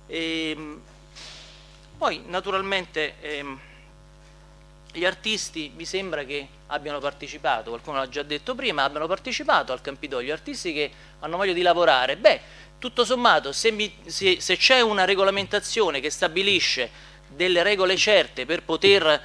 Poi naturalmente gli artisti mi sembra che abbiano partecipato, qualcuno l'ha già detto prima, abbiano partecipato al Campidoglio, artisti che hanno voglia di lavorare. Beh, tutto sommato, se c'è una regolamentazione che stabilisce delle regole certe per poter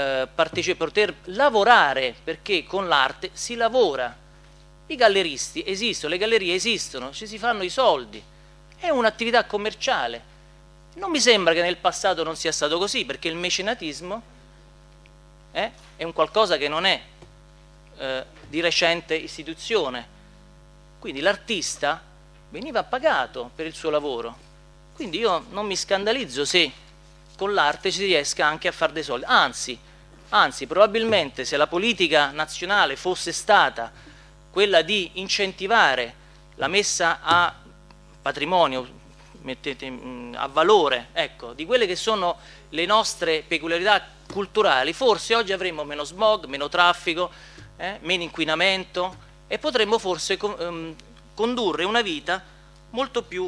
lavorare, perché con l'arte si lavora. I galleristi esistono, le gallerie esistono, ci si fanno i soldi, è un'attività commerciale. Non mi sembra che nel passato non sia stato così, perché il mecenatismo è un qualcosa che non è di recente istituzione. Quindi l'artista veniva pagato per il suo lavoro. Quindi io non mi scandalizzo se con l'arte si riesca anche a fare dei soldi. Anzi, probabilmente se la politica nazionale fosse stata quella di incentivare la messa a patrimonio, a valore, ecco, di quelle che sono le nostre peculiarità culturali, forse oggi avremmo meno smog, meno traffico, meno inquinamento e potremmo forse condurre una vita molto più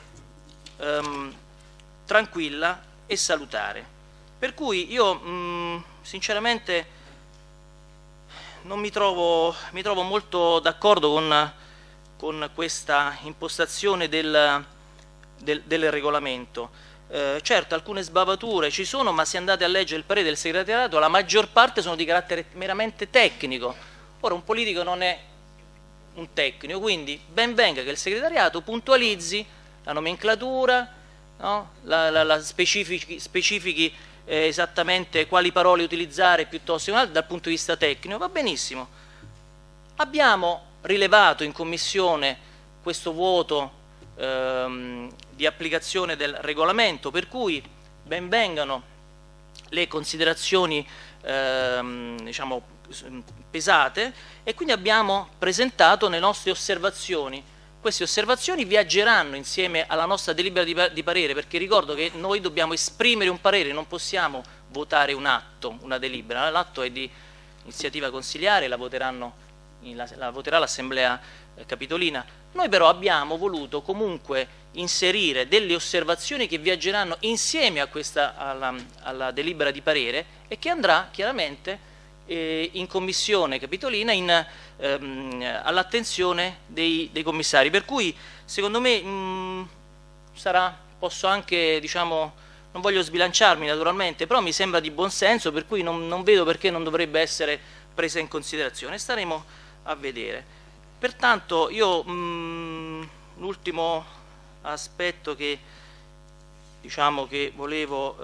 tranquilla e salutare. Per cui io sinceramente non mi trovo molto d'accordo con questa impostazione del regolamento. Certo, alcune sbavature ci sono, ma se andate a leggere il parere del segretariato, la maggior parte sono di carattere meramente tecnico. Ora, un politico non è un tecnico, quindi ben venga che il segretariato puntualizzi la nomenclatura, no? Specifichi esattamente quali parole utilizzare piuttosto che dal punto di vista tecnico, va benissimo. Abbiamo rilevato in commissione questo vuoto di applicazione del regolamento, per cui ben vengano le considerazioni diciamo pesate, e quindi abbiamo presentato le nostre osservazioni. Queste osservazioni viaggeranno insieme alla nostra delibera di parere, perché ricordo che noi dobbiamo esprimere un parere, non possiamo votare un atto, una delibera. L'atto è di iniziativa consiliare, la voterà l'Assemblea Capitolina. Noi però abbiamo voluto comunque inserire delle osservazioni che viaggeranno insieme a alla delibera di parere e che andrà chiaramente in Commissione Capitolina all'attenzione dei commissari, per cui secondo me posso anche, diciamo, non voglio sbilanciarmi naturalmente, però mi sembra di buon senso, per cui non vedo perché non dovrebbe essere presa in considerazione. Staremo a vedere. Pertanto io l'ultimo aspetto che diciamo che volevo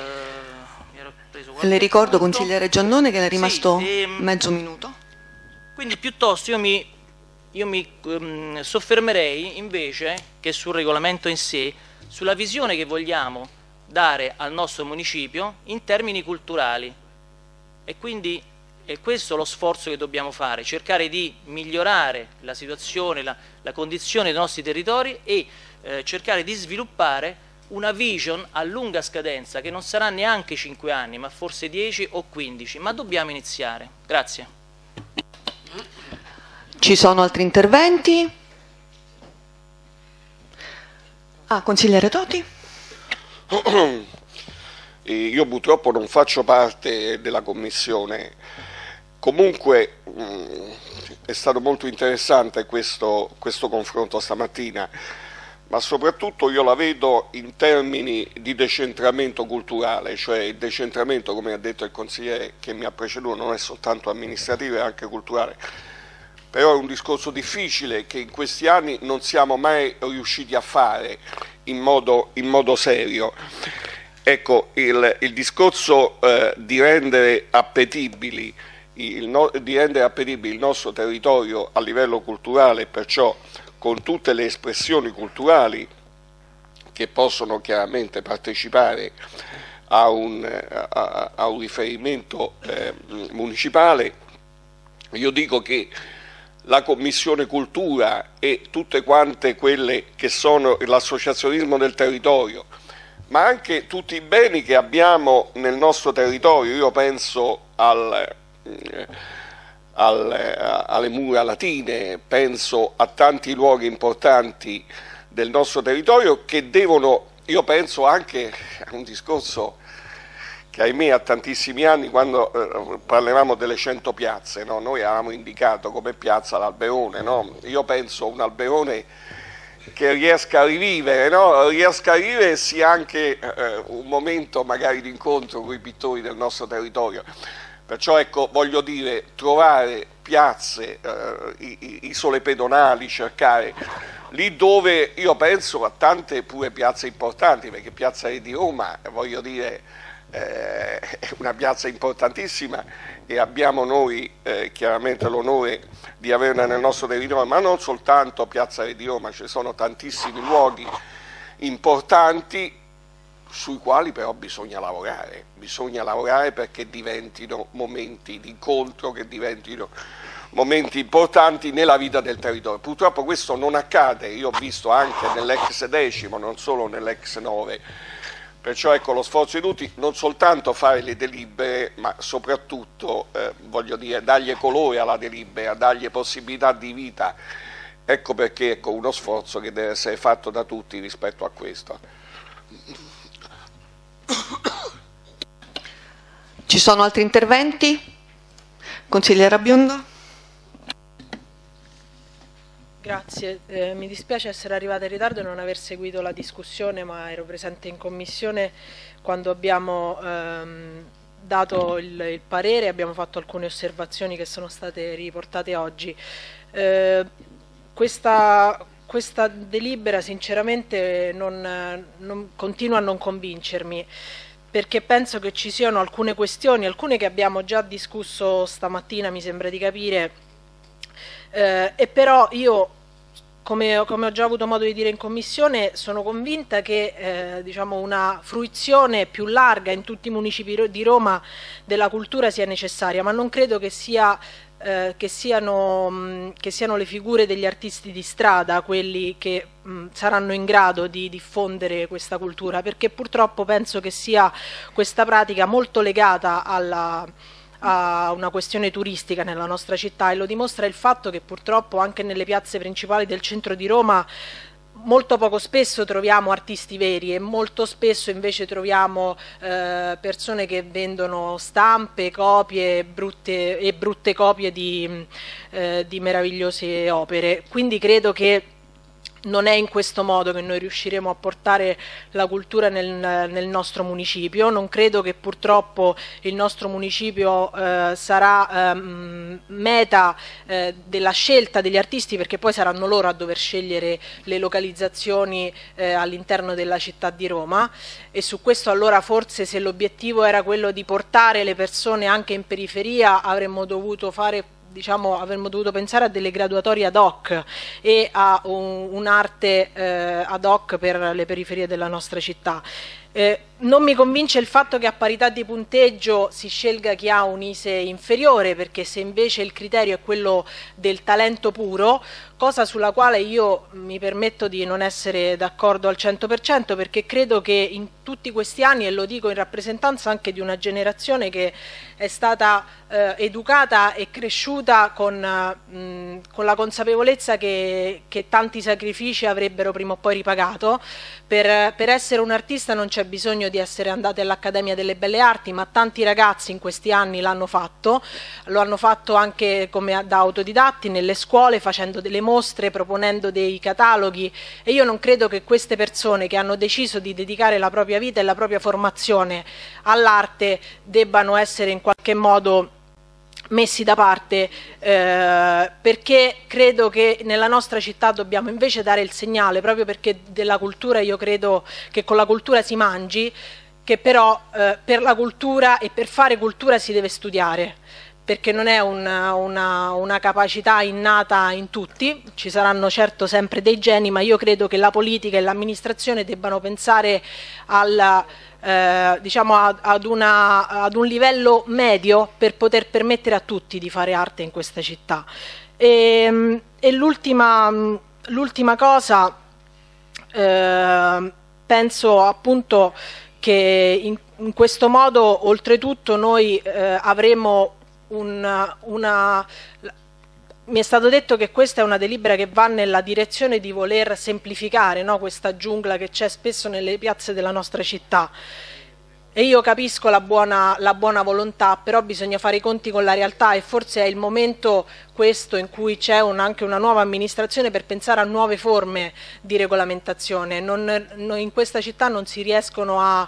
le ricordo, consigliere Giannone, che è rimasto mezzo minuto. Quindi piuttosto io mi soffermerei invece che sul regolamento in sé, sulla visione che vogliamo dare al nostro municipio in termini culturali, e quindi è questo lo sforzo che dobbiamo fare, cercare di migliorare la situazione, la condizione dei nostri territori e cercare di sviluppare una vision a lunga scadenza che non sarà neanche 5 anni, ma forse 10 o 15, ma dobbiamo iniziare. Grazie. Ci sono altri interventi? Consigliere Toti? Io purtroppo non faccio parte della commissione, comunque è stato molto interessante questo confronto stamattina, ma soprattutto io la vedo in termini di decentramento culturale, cioè il decentramento, come ha detto il consigliere che mi ha preceduto, non è soltanto amministrativo, è anche culturale. Però è un discorso difficile che in questi anni non siamo mai riusciti a fare in modo serio. Ecco, il discorso di rendere appetibile il nostro territorio a livello culturale, perciò con tutte le espressioni culturali che possono chiaramente partecipare a un riferimento municipale. Io dico che la Commissione Cultura e tutte quante quelle che sono l'associazionismo del territorio, ma anche tutti i beni che abbiamo nel nostro territorio, io penso alle mura latine, penso a tanti luoghi importanti del nostro territorio che devono, io penso anche a un discorso che ahimè a tantissimi anni, quando parlavamo delle 100 piazze, no? Noi avevamo indicato come piazza l'Alberone, no? Io penso a un Alberone che riesca a rivivere, no? Riesca a rivivere sia anche un momento magari di incontro con i pittori del nostro territorio. Perciò ecco, voglio dire, trovare piazze, isole pedonali, cercare lì dove io penso a tante pure piazze importanti, perché Piazza di Roma, voglio dire, è una piazza importantissima e abbiamo noi chiaramente l'onore di averla nel nostro territorio, ma non soltanto Piazza di Roma, ci sono tantissimi luoghi importanti sui quali però bisogna lavorare perché diventino momenti di incontro, che diventino momenti importanti nella vita del territorio. Purtroppo questo non accade, io ho visto anche nell'ex 10, non solo nell'ex 9, perciò ecco lo sforzo di tutti, non soltanto fare le delibere, ma soprattutto, voglio dire, dargli colore alla delibera, dargli possibilità di vita. Ecco perché ecco uno sforzo che deve essere fatto da tutti rispetto a questo. Ci sono altri interventi? Consigliera Biondo? Grazie, mi dispiace essere arrivata in ritardo e non aver seguito la discussione, ma ero presente in commissione quando abbiamo dato il parere e abbiamo fatto alcune osservazioni che sono state riportate oggi. Questa delibera sinceramente continua a non convincermi, perché penso che ci siano alcune questioni, alcune che abbiamo già discusso stamattina, mi sembra di capire, e però io, come ho già avuto modo di dire in commissione, sono convinta che diciamo una fruizione più larga in tutti i municipi di Roma della cultura sia necessaria, ma non credo che siano le figure degli artisti di strada quelli che saranno in grado di diffondere questa cultura, perché purtroppo penso che sia questa pratica molto legata a una questione turistica nella nostra città, e lo dimostra il fatto che purtroppo anche nelle piazze principali del centro di Roma molto poco spesso troviamo artisti veri e molto spesso invece troviamo persone che vendono stampe, copie e brutte copie di meravigliose opere. Quindi credo che non è in questo modo che noi riusciremo a portare la cultura nel nostro municipio. Non credo che purtroppo il nostro municipio sarà meta della scelta degli artisti, perché poi saranno loro a dover scegliere le localizzazioni all'interno della città di Roma, e su questo allora forse, se l'obiettivo era quello di portare le persone anche in periferia, avremmo dovuto pensare a delle graduatorie ad hoc e a un'arte ad hoc per le periferie della nostra città. Non mi convince il fatto che a parità di punteggio si scelga chi ha un ISEE inferiore, perché se invece il criterio è quello del talento puro, cosa sulla quale io mi permetto di non essere d'accordo al 100%, perché credo che in tutti questi anni, e lo dico in rappresentanza anche di una generazione che è stata educata e cresciuta con la consapevolezza che tanti sacrifici avrebbero prima o poi ripagato. Per essere un artista non c'è bisogno di essere andati all'Accademia delle Belle Arti, ma tanti ragazzi in questi anni l'hanno fatto, lo hanno fatto anche da autodidatti nelle scuole, facendo delle mostre, proponendo dei cataloghi, e io non credo che queste persone che hanno deciso di dedicare la propria vita e la propria formazione all'arte debbano essere in qualche modo messi da parte, perché credo che nella nostra città dobbiamo invece dare il segnale, proprio perché della cultura io credo che con la cultura si mangi, che però per la cultura e per fare cultura si deve studiare, perché non è una capacità innata in tutti, ci saranno certo sempre dei geni, ma io credo che la politica e l'amministrazione debbano pensare diciamo ad un livello medio per poter permettere a tutti di fare arte in questa città. E l'ultima cosa, penso appunto che in questo modo oltretutto noi avremo mi è stato detto che questa è una delibera che va nella direzione di voler semplificare, no, questa giungla che c'è spesso nelle piazze della nostra città. E io capisco la buona volontà, però bisogna fare i conti con la realtà e forse è il momento questo in cui c'è anche una nuova amministrazione per pensare a nuove forme di regolamentazione. In questa città non si riescono a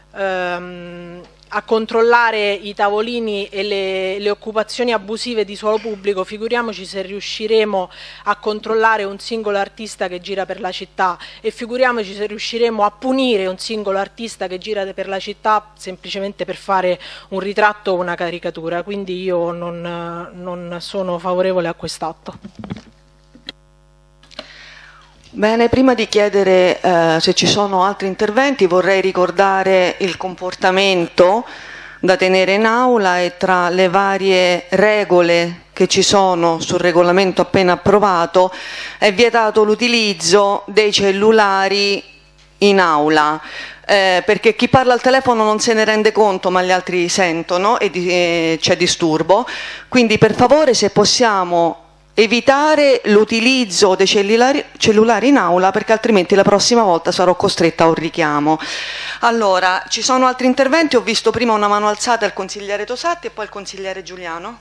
controllare i tavolini e le occupazioni abusive di suolo pubblico, figuriamoci se riusciremo a controllare un singolo artista che gira per la città, e figuriamoci se riusciremo a punire un singolo artista che gira per la città semplicemente per fare un ritratto o una caricatura. Quindi io non sono favorevole a quest'atto. Bene, prima di chiedere se ci sono altri interventi vorrei ricordare il comportamento da tenere in aula, e tra le varie regole che ci sono sul regolamento appena approvato è vietato l'utilizzo dei cellulari in aula, perché chi parla al telefono non se ne rende conto ma gli altri sentono e c'è disturbo, quindi per favore se possiamo evitare l'utilizzo dei cellulari in aula, perché altrimenti la prossima volta sarò costretta a un richiamo. Allora, ci sono altri interventi? Ho visto prima una mano alzata al consigliere Tosatti e poi il consigliere Giuliano.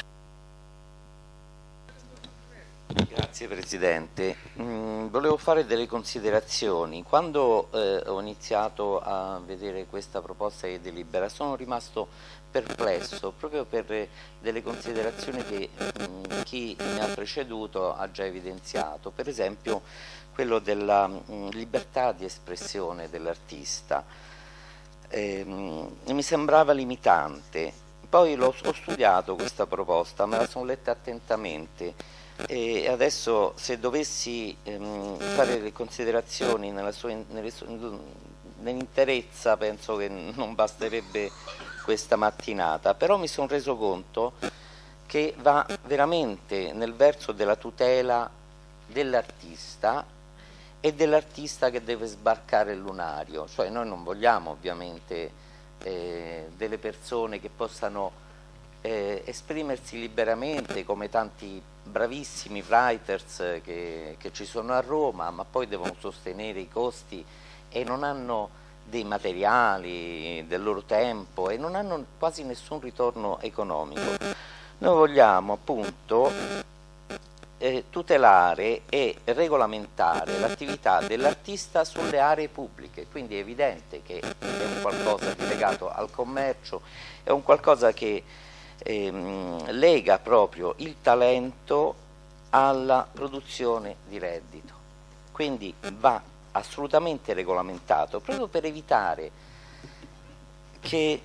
Grazie Presidente. Volevo fare delle considerazioni. Quando ho iniziato a vedere questa proposta di delibera sono rimasto perplesso proprio per delle considerazioni che chi mi ha preceduto ha già evidenziato, per esempio quello della libertà di espressione dell'artista. Mi sembrava limitante, poi ho studiato questa proposta, me la sono letta attentamente e adesso se dovessi fare le considerazioni nell'interezza penso che non basterebbe questa mattinata, però mi sono reso conto che va veramente nel verso della tutela dell'artista e dell'artista che deve sbarcare il lunario, cioè noi non vogliamo ovviamente delle persone che possano esprimersi liberamente come tanti bravissimi writers che ci sono a Roma, ma poi devono sostenere i costi e non hanno dei materiali, del loro tempo e non hanno quasi nessun ritorno economico. Noi vogliamo appunto tutelare e regolamentare l'attività dell'artista sulle aree pubbliche, quindi è evidente che è un qualcosa di legato al commercio, è un qualcosa che lega proprio il talento alla produzione di reddito, quindi va assolutamente regolamentato proprio per evitare che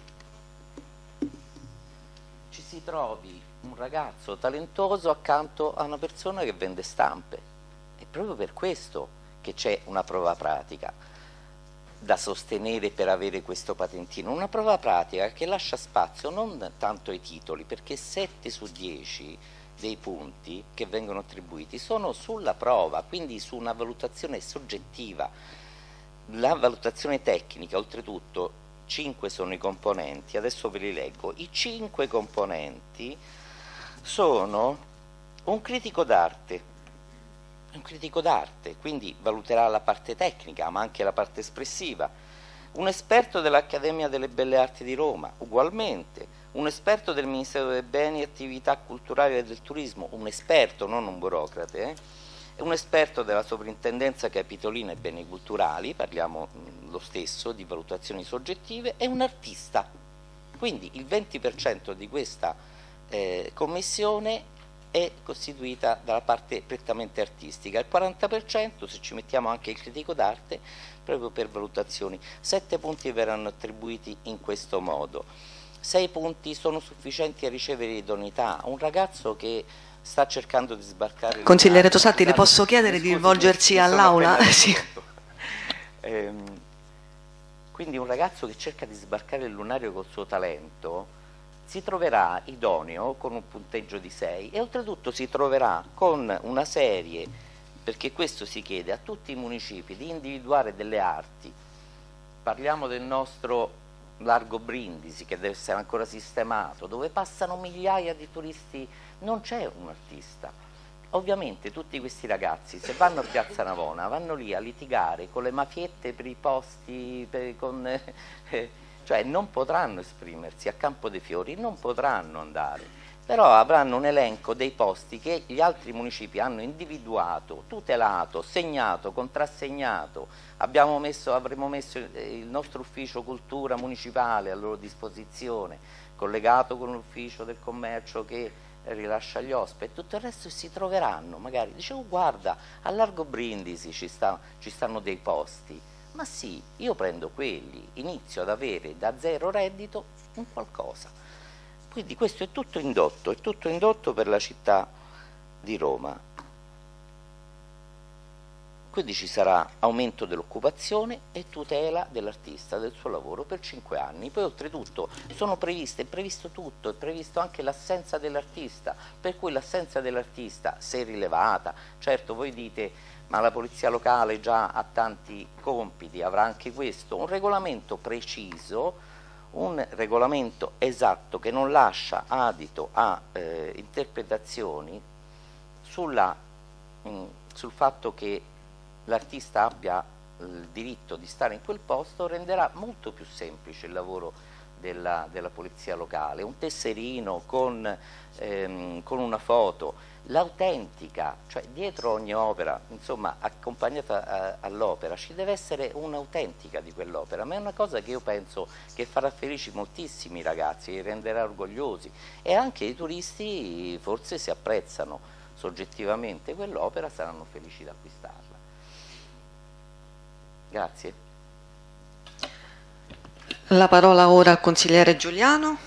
ci si trovi un ragazzo talentoso accanto a una persona che vende stampe. È proprio per questo che c'è una prova pratica da sostenere per avere questo patentino, una prova pratica che lascia spazio non tanto ai titoli, perché 7 su 10 dei punti che vengono attribuiti sono sulla prova, quindi su una valutazione soggettiva. La valutazione tecnica, oltretutto, 5 sono i componenti, adesso ve li leggo. I 5 componenti sono un critico d'arte, quindi valuterà la parte tecnica ma anche la parte espressiva, un esperto dell'Accademia delle Belle Arti di Roma, ugualmente, un esperto del Ministero dei Beni e Attività Culturali e del Turismo, un esperto, non un burocrate, un esperto della Soprintendenza Capitolina e Beni Culturali, parliamo lo stesso di valutazioni soggettive, e un artista. Quindi il 20% di questa commissione è costituita dalla parte prettamente artistica, il 40% se ci mettiamo anche il critico d'arte proprio per valutazioni. 7 punti verranno attribuiti in questo modo. 6 punti sono sufficienti a ricevere idoneità. Un ragazzo che sta cercando di sbarcare... Consigliere Tosatti, le posso chiedere di rivolgersi all'Aula? Sì. Quindi un ragazzo che cerca di sbarcare il lunario col suo talento si troverà idoneo con un punteggio di 6 e oltretutto si troverà con una serie, perché questo si chiede a tutti i municipi, di individuare delle arti. Parliamo del nostro Largo Brindisi, che deve essere ancora sistemato, dove passano migliaia di turisti, non c'è un artista. Ovviamente tutti questi ragazzi, se vanno a Piazza Navona, vanno lì a litigare con le mafiette per i posti, cioè non potranno esprimersi a Campo dei Fiori, non potranno andare. Però avranno un elenco dei posti che gli altri municipi hanno individuato, tutelato, segnato, contrassegnato. Avremo messo il nostro ufficio cultura municipale a loro disposizione, collegato con l'ufficio del commercio che rilascia gli ospiti, tutto il resto si troveranno, magari dicevo guarda, a Largo Brindisi ci stanno dei posti, ma sì, io prendo quelli, inizio ad avere da 0 reddito un qualcosa. Quindi questo è tutto indotto per la città di Roma. Quindi ci sarà aumento dell'occupazione e tutela dell'artista, del suo lavoro per 5 anni. Poi oltretutto è previsto tutto, è previsto anche l'assenza dell'artista, per cui l'assenza dell'artista, se rilevata, certo voi dite ma la polizia locale già ha tanti compiti, avrà anche questo, un regolamento preciso, un regolamento esatto che non lascia adito a interpretazioni sul fatto che l'artista abbia il diritto di stare in quel posto, renderà molto più semplice il lavoro della polizia locale. Un tesserino con una foto, l'autentica, cioè dietro ogni opera, insomma accompagnata all'opera, ci deve essere un'autentica di quell'opera, ma è una cosa che io penso che farà felici moltissimi ragazzi, li renderà orgogliosi e anche i turisti forse se apprezzano soggettivamente quell'opera saranno felici di acquistarla. Grazie. La parola ora al consigliere Giuliano.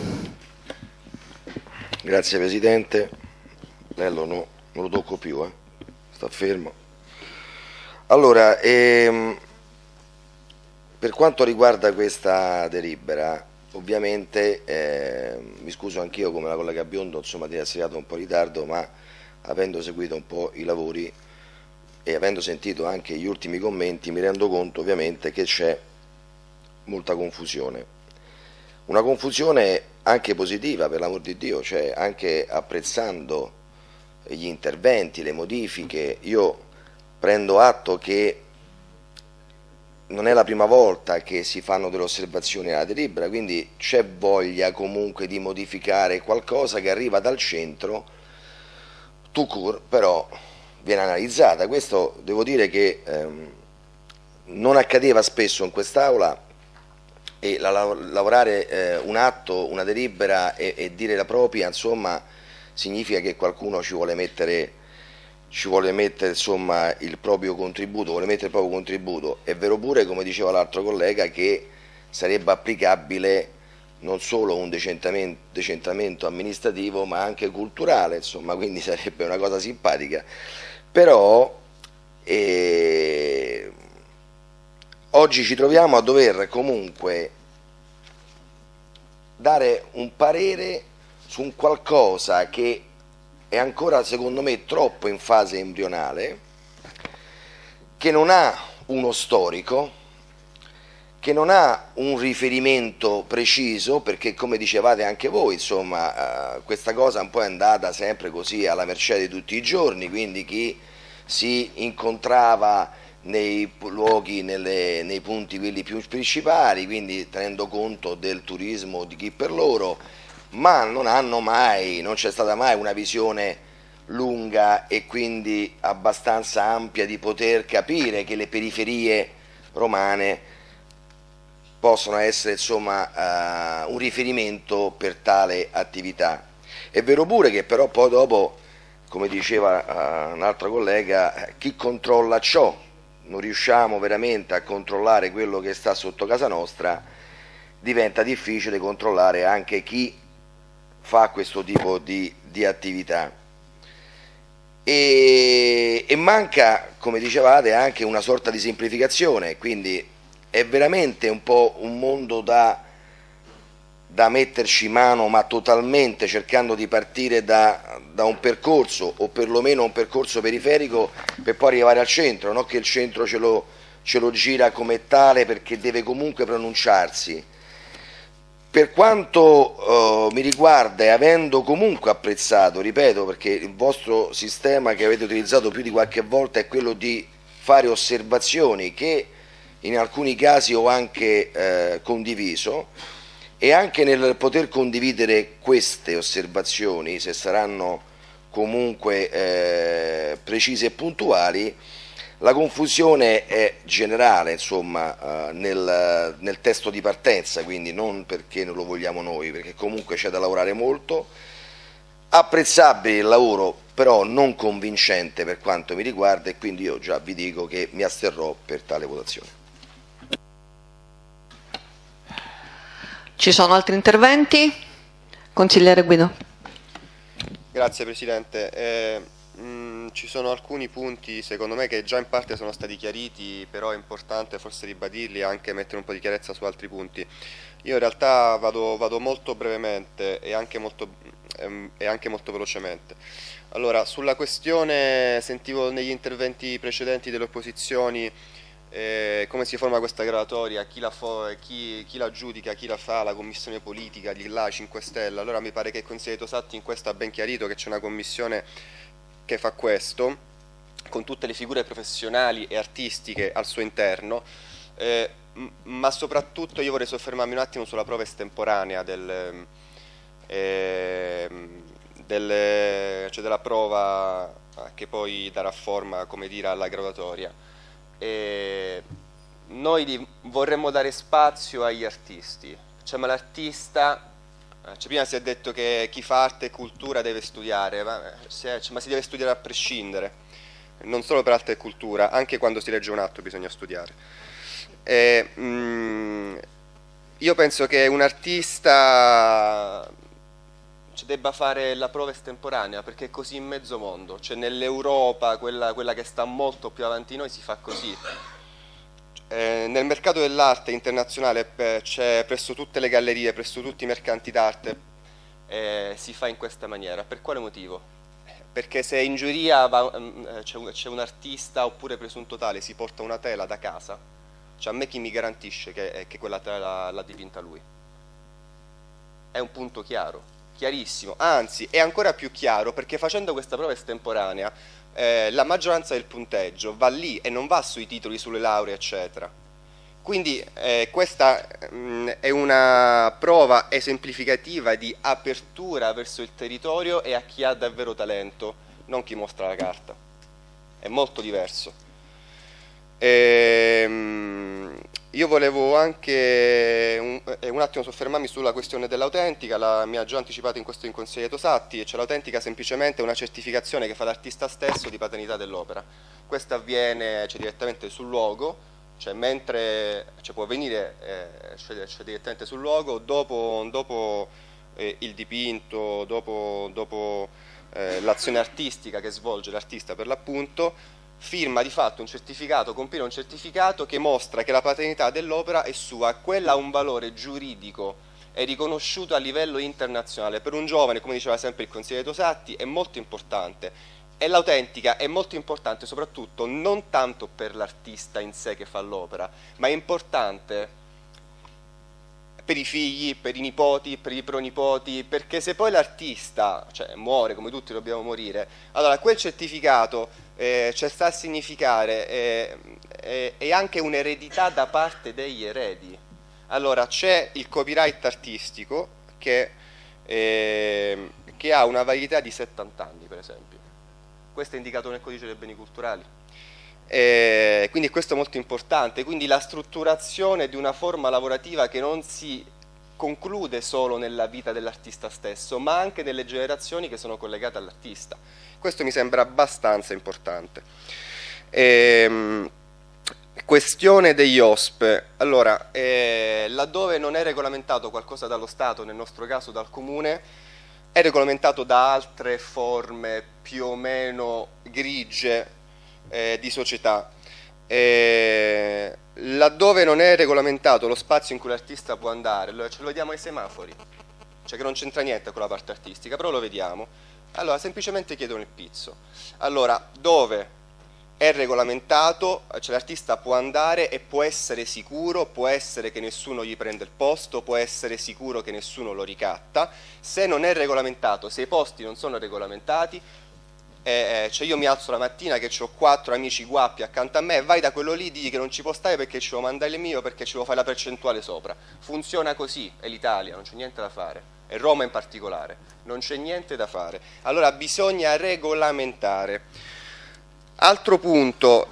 Grazie Presidente. Nello non lo tocco più, sta fermo. Allora, per quanto riguarda questa delibera, ovviamente mi scuso anch'io come la collega Biondo, insomma, di essere arrivato un po' in ritardo, ma avendo seguito un po' i lavori e avendo sentito anche gli ultimi commenti mi rendo conto ovviamente che c'è molta confusione. Una confusione anche positiva, per l'amor di Dio, cioè anche apprezzando gli interventi, le modifiche. Io prendo atto che non è la prima volta che si fanno delle osservazioni alla delibera, quindi c'è voglia comunque di modificare qualcosa che arriva dal centro, tout court, però viene analizzata. Questo devo dire che non accadeva spesso in quest'Aula, e lavorare un atto, una delibera e dire la propria, insomma, significa che qualcuno ci vuole mettere insomma il proprio contributo, vuole mettere il proprio contributo. È vero pure, come diceva l'altro collega, che sarebbe applicabile non solo un decentramento amministrativo ma anche culturale, insomma, quindi sarebbe una cosa simpatica. Però oggi ci troviamo a dover comunque dare un parere su un qualcosa che è ancora secondo me troppo in fase embrionale, che non ha uno storico, che non ha un riferimento preciso, perché come dicevate anche voi, insomma, questa cosa un po' è andata sempre così alla mercé di tutti i giorni, quindi chi si incontrava nei luoghi, nei punti quelli più principali, quindi tenendo conto del turismo di chi per loro, ma non c'è stata mai una visione lunga e quindi abbastanza ampia di poter capire che le periferie romane possono essere, insomma, un riferimento per tale attività. È vero pure che però poi dopo, come diceva un'altra collega, chi controlla ciò? Non riusciamo veramente a controllare quello che sta sotto casa nostra diventa difficile controllare anche chi fa questo tipo di attività. E manca, come dicevate, anche una sorta di semplificazione, quindi è veramente un po' un mondo da metterci mano, ma totalmente cercando di partire da un percorso, o perlomeno un percorso periferico, per poi arrivare al centro, non che il centro ce lo gira come tale, perché deve comunque pronunciarsi. Per quanto mi riguarda, e avendo comunque apprezzato, ripeto, perché il vostro sistema che avete utilizzato più di qualche volta è quello di fare osservazioni, che in alcuni casi ho anche condiviso, e anche nel poter condividere queste osservazioni, se saranno comunque precise e puntuali, la confusione è generale, insomma, nel testo di partenza, quindi non perché non lo vogliamo noi, perché comunque c'è da lavorare molto. Apprezzabile il lavoro, però non convincente per quanto mi riguarda, e quindi io già vi dico che mi asterrò per tale votazione. Ci sono altri interventi? Consigliere Guido. Grazie Presidente. Ci sono alcuni punti secondo me che già in parte sono stati chiariti, però è importante forse ribadirli e anche mettere un po' di chiarezza su altri punti. Io in realtà vado molto brevemente e anche molto velocemente. Allora, sulla questione, sentivo negli interventi precedenti delle opposizioni come si forma questa graduatoria, chi la giudica, chi la fa, la commissione politica, di là 5 Stelle. Allora mi pare che il consigliere Tosatti in questo ha ben chiarito che c'è una commissione che fa questo, con tutte le figure professionali e artistiche al suo interno, ma soprattutto io vorrei soffermarmi un attimo sulla prova estemporanea cioè della prova che poi darà forma, come dire, alla graduatoria. Noi vorremmo dare spazio agli artisti, cioè, ma l'artista, prima si è detto che chi fa arte e cultura deve studiare, ma si deve studiare a prescindere, non solo per arte e cultura, anche quando si legge un atto bisogna studiare. Io penso che un artista debba fare la prova estemporanea, perché è così in mezzo mondo, cioè nell'Europa, quella che sta molto più avanti di noi, si fa così. Nel mercato dell'arte internazionale c'è presso tutte le gallerie, presso tutti i mercanti d'arte, si fa in questa maniera. Per quale motivo? Perché se in giuria c'è un artista oppure presunto tale, si porta una tela da casa, cioè a me chi mi garantisce che quella tela l'ha dipinta lui? È un punto chiaro, chiarissimo, anzi è ancora più chiaro perché facendo questa prova estemporanea la maggioranza del punteggio va lì e non va sui titoli, sulle lauree eccetera. Quindi questa è una prova esemplificativa di apertura verso il territorio e a chi ha davvero talento, non chi mostra la carta. È molto diverso. Io volevo anche un attimo soffermarmi sulla questione dell'autentica, mi ha già anticipato in questo il consigliere Tosatti, cioè l'autentica semplicemente è una certificazione che fa l'artista stesso di paternità dell'opera. Questa avviene direttamente sul luogo, cioè può venire direttamente sul luogo, dopo il dipinto, dopo l'azione artistica che svolge l'artista per l'appunto, firma di fatto un certificato, compila un certificato che mostra che la paternità dell'opera è sua. Quella ha un valore giuridico, è riconosciuto a livello internazionale. Per un giovane, come diceva sempre il consigliere Tosatti, è molto importante. E l'autentica è molto importante soprattutto non tanto per l'artista in sé che fa l'opera, ma è importante per i figli, per i nipoti, per i pronipoti, perché se poi l'artista muore, come tutti dobbiamo morire, allora quel certificato sta a significare è anche un'eredità da parte degli eredi. Allora c'è il copyright artistico che ha una validità di 70 anni per esempio, questo è indicato nel codice dei beni culturali. Quindi questo è molto importante, quindi la strutturazione di una forma lavorativa che non si conclude solo nella vita dell'artista stesso, ma anche nelle generazioni che sono collegate all'artista. Questo mi sembra abbastanza importante. Questione degli OSP. Allora, laddove non è regolamentato qualcosa dallo Stato, nel nostro caso dal Comune, è regolamentato da altre forme più o meno grigie di società. Laddove non è regolamentato lo spazio in cui l'artista può andare, ce lo vediamo ai semafori, cioè che non c'entra niente con la parte artistica, però lo vediamo. Allora, semplicemente chiedono il pizzo. Allora, dove è regolamentato, cioè l'artista può andare e può essere sicuro, può essere che nessuno gli prende il posto, può essere sicuro che nessuno lo ricatta. Se non è regolamentato, se i posti non sono regolamentati, cioè io mi alzo la mattina che ho 4 amici guappi accanto a me, vai da quello lì, digli che non ci può stare perché ci devo mandare il mio, perché ci devo fare la percentuale sopra. Funziona così, è l'Italia, non c'è niente da fare, e Roma in particolare, non c'è niente da fare. Allora bisogna regolamentare. Altro punto,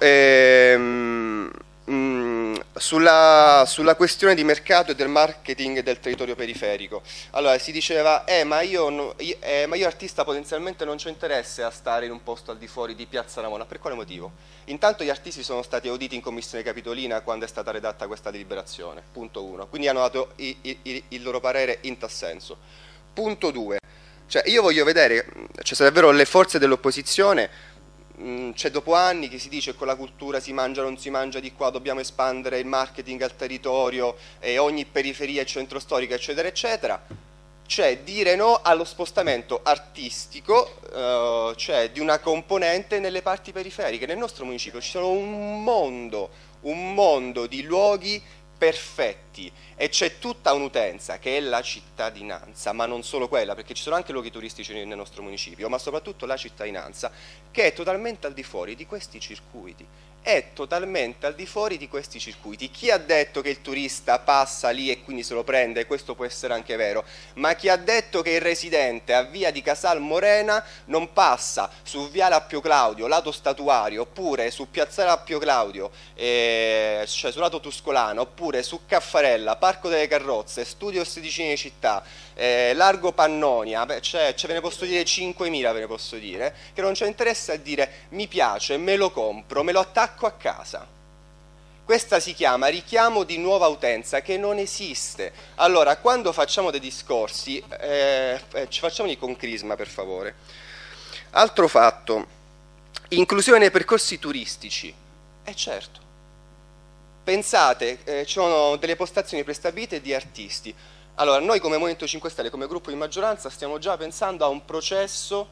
sulla questione di mercato e del marketing del territorio periferico. Allora si diceva, ma io artista potenzialmente non c'ho interesse a stare in un posto al di fuori di Piazza Navona. Per quale motivo? Intanto gli artisti sono stati auditi in Commissione Capitolina quando è stata redatta questa deliberazione, punto 1, quindi hanno dato il loro parere in tal senso. Punto 2, cioè io voglio vedere, cioè se davvero le forze dell'opposizione, cioè dopo anni che si dice che con la cultura si mangia, non si mangia di qua, dobbiamo espandere il marketing al territorio e ogni periferia e centro storico eccetera eccetera, cioè dire no allo spostamento artistico, cioè di una componente nelle parti periferiche. Nel nostro municipio ci sono un mondo di luoghi perfetti e c'è tutta un'utenza che è la cittadinanza, ma non solo quella, perché ci sono anche luoghi turistici nel nostro municipio, ma soprattutto la cittadinanza, che è totalmente al di fuori di questi circuiti. È totalmente al di fuori di questi circuiti. Chi ha detto che il turista passa lì e quindi se lo prende? Questo può essere anche vero, ma chi ha detto che il residente a via di Casal Morena non passa su Viale Appio Claudio, lato statuario, oppure su Piazzale Appio Claudio, cioè sul lato tuscolano, oppure su Caffarella, Parco delle Carrozze, Studio 16 città, Largo Pannonia, ve ne posso dire 5.000, ve ne posso dire, che non c'è interesse a dire mi piace, me lo compro, me lo attacco a casa. Questa si chiama richiamo di nuova utenza, che non esiste. Allora, quando facciamo dei discorsi, ci facciamoli con crisma, per favore. Altro fatto, inclusione nei percorsi turistici. Certo. Pensate, ci sono delle postazioni prestabilite di artisti. Allora, noi come Movimento 5 Stelle, come gruppo di maggioranza, stiamo già pensando a un processo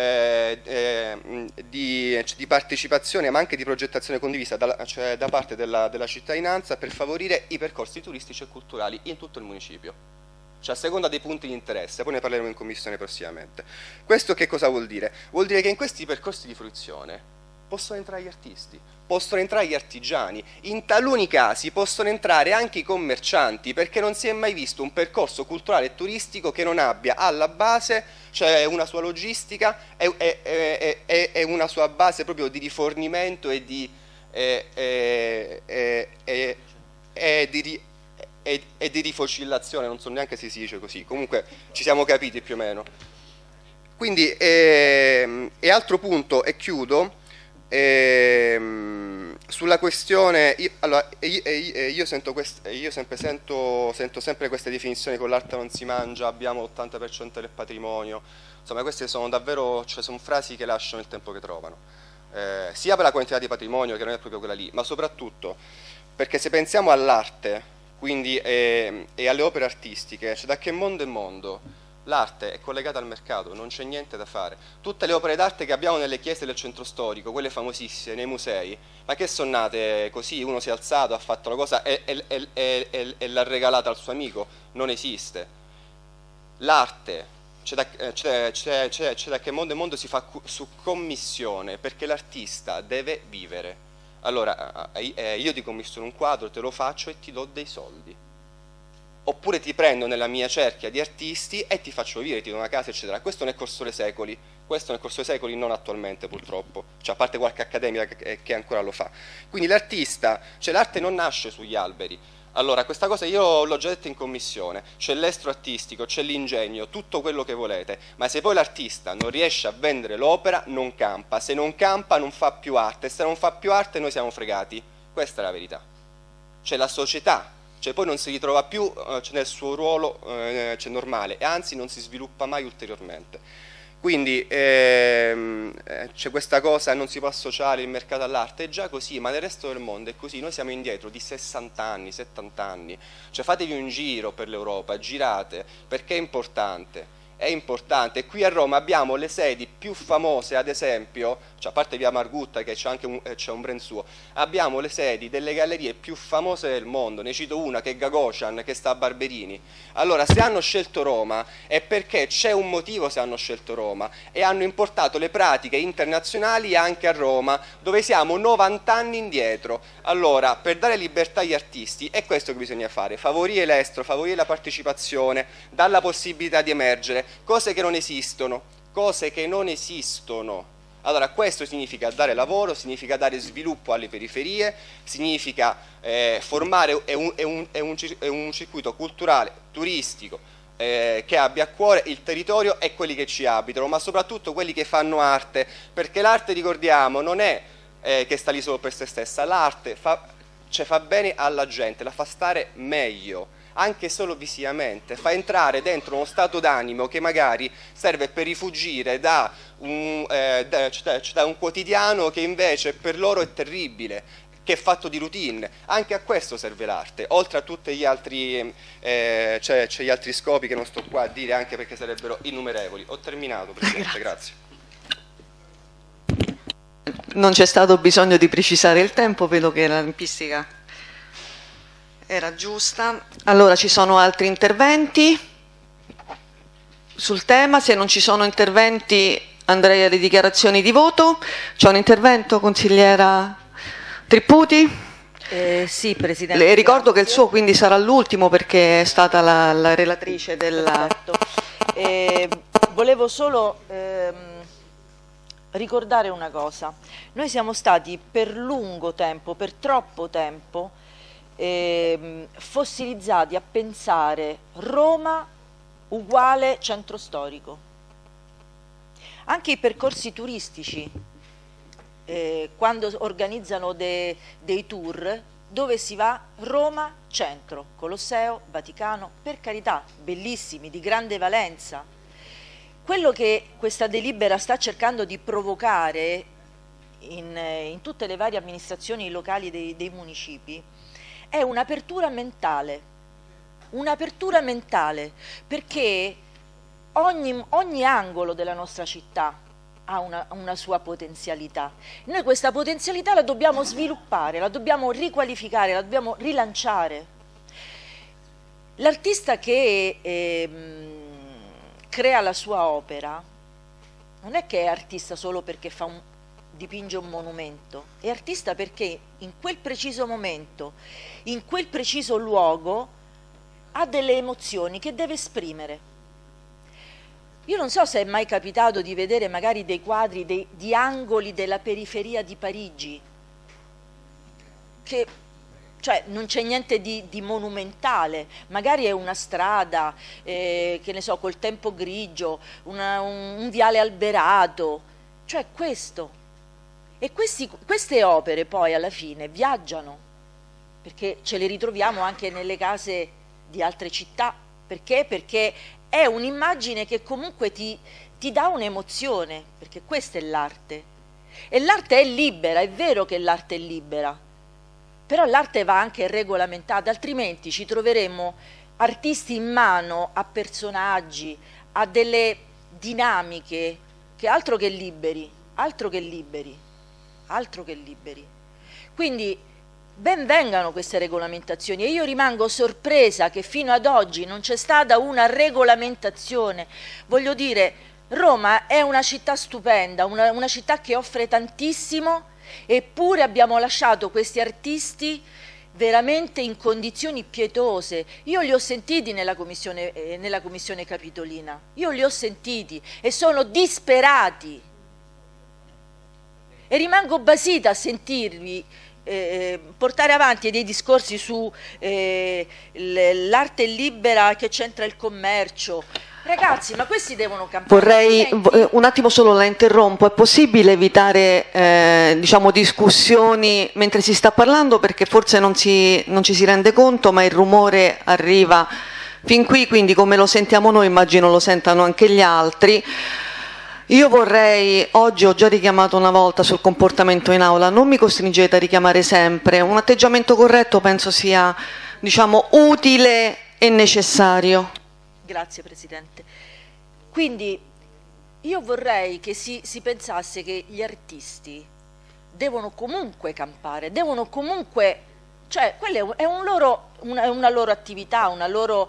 di partecipazione, ma anche di progettazione condivisa cioè da parte della cittadinanza, per favorire i percorsi turistici e culturali in tutto il municipio, cioè a seconda dei punti di interesse. Poi ne parleremo in commissione prossimamente. Questo che cosa vuol dire? Vuol dire che in questi percorsi di fruizione possono entrare gli artisti, possono entrare gli artigiani, in taluni casi possono entrare anche i commercianti, perché non si è mai visto un percorso culturale e turistico che non abbia alla base, cioè una sua logistica e una sua base proprio di rifornimento e di rifocillazione, non so neanche se si dice così, comunque ci siamo capiti più o meno. Quindi, e altro punto, e chiudo, sulla questione, io sento sempre queste definizioni: con l'arte non si mangia, abbiamo l'80% del patrimonio. Insomma, queste sono davvero, cioè sono frasi che lasciano il tempo che trovano, sia per la quantità di patrimonio, che non è proprio quella lì, ma soprattutto perché se pensiamo all'arte, quindi e alle opere artistiche, cioè da che mondo è mondo l'arte è collegata al mercato, non c'è niente da fare. Tutte le opere d'arte che abbiamo nelle chiese del centro storico, quelle famosissime, nei musei, ma che sono nate così, uno si è alzato, ha fatto la cosa e l'ha regalata al suo amico? Non esiste. L'arte, c'è da che mondo è mondo, si fa su commissione, perché l'artista deve vivere. Allora, io ti commissiono un quadro, te lo faccio e ti do dei soldi. Oppure ti prendo nella mia cerchia di artisti e ti faccio vivere, ti do una casa, eccetera. Questo nel corso dei secoli, non attualmente purtroppo, cioè a parte qualche accademia che ancora lo fa. Quindi l'artista, cioè l'arte non nasce sugli alberi. Allora, questa cosa io l'ho già detta in commissione, c'è l'estro artistico, c'è l'ingegno, tutto quello che volete, ma se poi l'artista non riesce a vendere l'opera, non campa. Se non campa non fa più arte, se non fa più arte noi siamo fregati. Questa è la verità. C'è la società, cioè poi non si ritrova più nel suo ruolo normale e anzi non si sviluppa mai ulteriormente. Quindi c'è questa cosa, non si può associare il mercato all'arte, è già così, ma nel resto del mondo è così. Noi siamo indietro di 60 anni, 70 anni, cioè fatevi un giro per l'Europa, girate, perché è importante. È importante. Qui a Roma abbiamo le sedi più famose, ad esempio, cioè a parte via Margutta che c'è un brand suo, abbiamo le sedi delle gallerie più famose del mondo. Ne cito una che è Gagosian, che sta a Barberini. Allora, se hanno scelto Roma è perché c'è un motivo se hanno scelto Roma, e hanno importato le pratiche internazionali anche a Roma, dove siamo 90 anni indietro. Allora, per dare libertà agli artisti è questo che bisogna fare: favorire l'estero, favorire la partecipazione, dare la possibilità di emergere, cose che non esistono, cose che non esistono. Allora, questo significa dare lavoro, significa dare sviluppo alle periferie, significa formare un circuito culturale, turistico, che abbia a cuore il territorio e quelli che ci abitano, ma soprattutto quelli che fanno arte, perché l'arte, ricordiamo, non è che sta lì solo per se stessa, l'arte fa bene alla gente, la fa stare meglio, anche solo visivamente, fa entrare dentro uno stato d'animo che magari serve per rifugire da un quotidiano che invece per loro è terribile, che è fatto di routine. Anche a questo serve l'arte, oltre a tutti gli altri, c'è gli altri scopi che non sto qua a dire, anche perché sarebbero innumerevoli. Ho terminato, Presidente, grazie. Non c'è stato bisogno di precisare il tempo, vedo che la tempistica era giusta. Allora, ci sono altri interventi sul tema? Se non ci sono interventi andrei alle dichiarazioni di voto. C'è un intervento, consigliera Tripputi? Sì, Presidente. Le ricordo che il suo quindi sarà l'ultimo perché è stata la relatrice della... Perfetto. Volevo solo ricordare una cosa. Noi siamo stati per lungo tempo, per troppo tempo, fossilizzati a pensare Roma uguale centro storico. Anche i percorsi turistici, quando organizzano dei tour, dove si va? Roma centro, Colosseo, Vaticano, per carità, bellissimi, di grande valenza. Quello che questa delibera sta cercando di provocare in tutte le varie amministrazioni locali dei municipi è un'apertura mentale, perché ogni angolo della nostra città ha una sua potenzialità. Noi questa potenzialità la dobbiamo sviluppare, la dobbiamo riqualificare, la dobbiamo rilanciare. L'artista che crea la sua opera non è che è artista solo perché dipinge un monumento, è artista perché in quel preciso momento, in quel preciso luogo, ha delle emozioni che deve esprimere. Io non so se è mai capitato di vedere magari dei quadri di angoli della periferia di Parigi, che cioè non c'è niente di monumentale, magari è una strada, che ne so, col tempo grigio, un viale alberato, cioè questo. E queste opere poi alla fine viaggiano, perché ce le ritroviamo anche nelle case di altre città. Perché? Perché è un'immagine che comunque ti dà un'emozione, perché questa è l'arte. E l'arte è libera, è vero che l'arte è libera, però l'arte va anche regolamentata, altrimenti ci troveremo artisti in mano a personaggi, a delle dinamiche che altro che liberi. Quindi ben vengano queste regolamentazioni, e io rimango sorpresa che fino ad oggi non c'è stata una regolamentazione. Voglio dire, Roma è una città stupenda, una città che offre tantissimo, eppure abbiamo lasciato questi artisti veramente in condizioni pietose. Io li ho sentiti nella commissione capitolina, io li ho sentiti e sono disperati, e rimango basita a sentirvi portare avanti dei discorsi su l'arte libera che c'entra il commercio. Ragazzi, ma questi devono campare. Vorrei un attimo solo la interrompo, è possibile evitare diciamo discussioni mentre si sta parlando, perché forse non ci si rende conto, ma il rumore arriva fin qui, quindi come lo sentiamo noi immagino lo sentano anche gli altri. Io vorrei, oggi ho già richiamato una volta sul comportamento in aula, non mi costringete a richiamare sempre, un atteggiamento corretto penso sia diciamo utile e necessario. Grazie Presidente. Quindi io vorrei che si pensasse che gli artisti devono comunque campare, devono comunque, cioè quella è una loro attività, una loro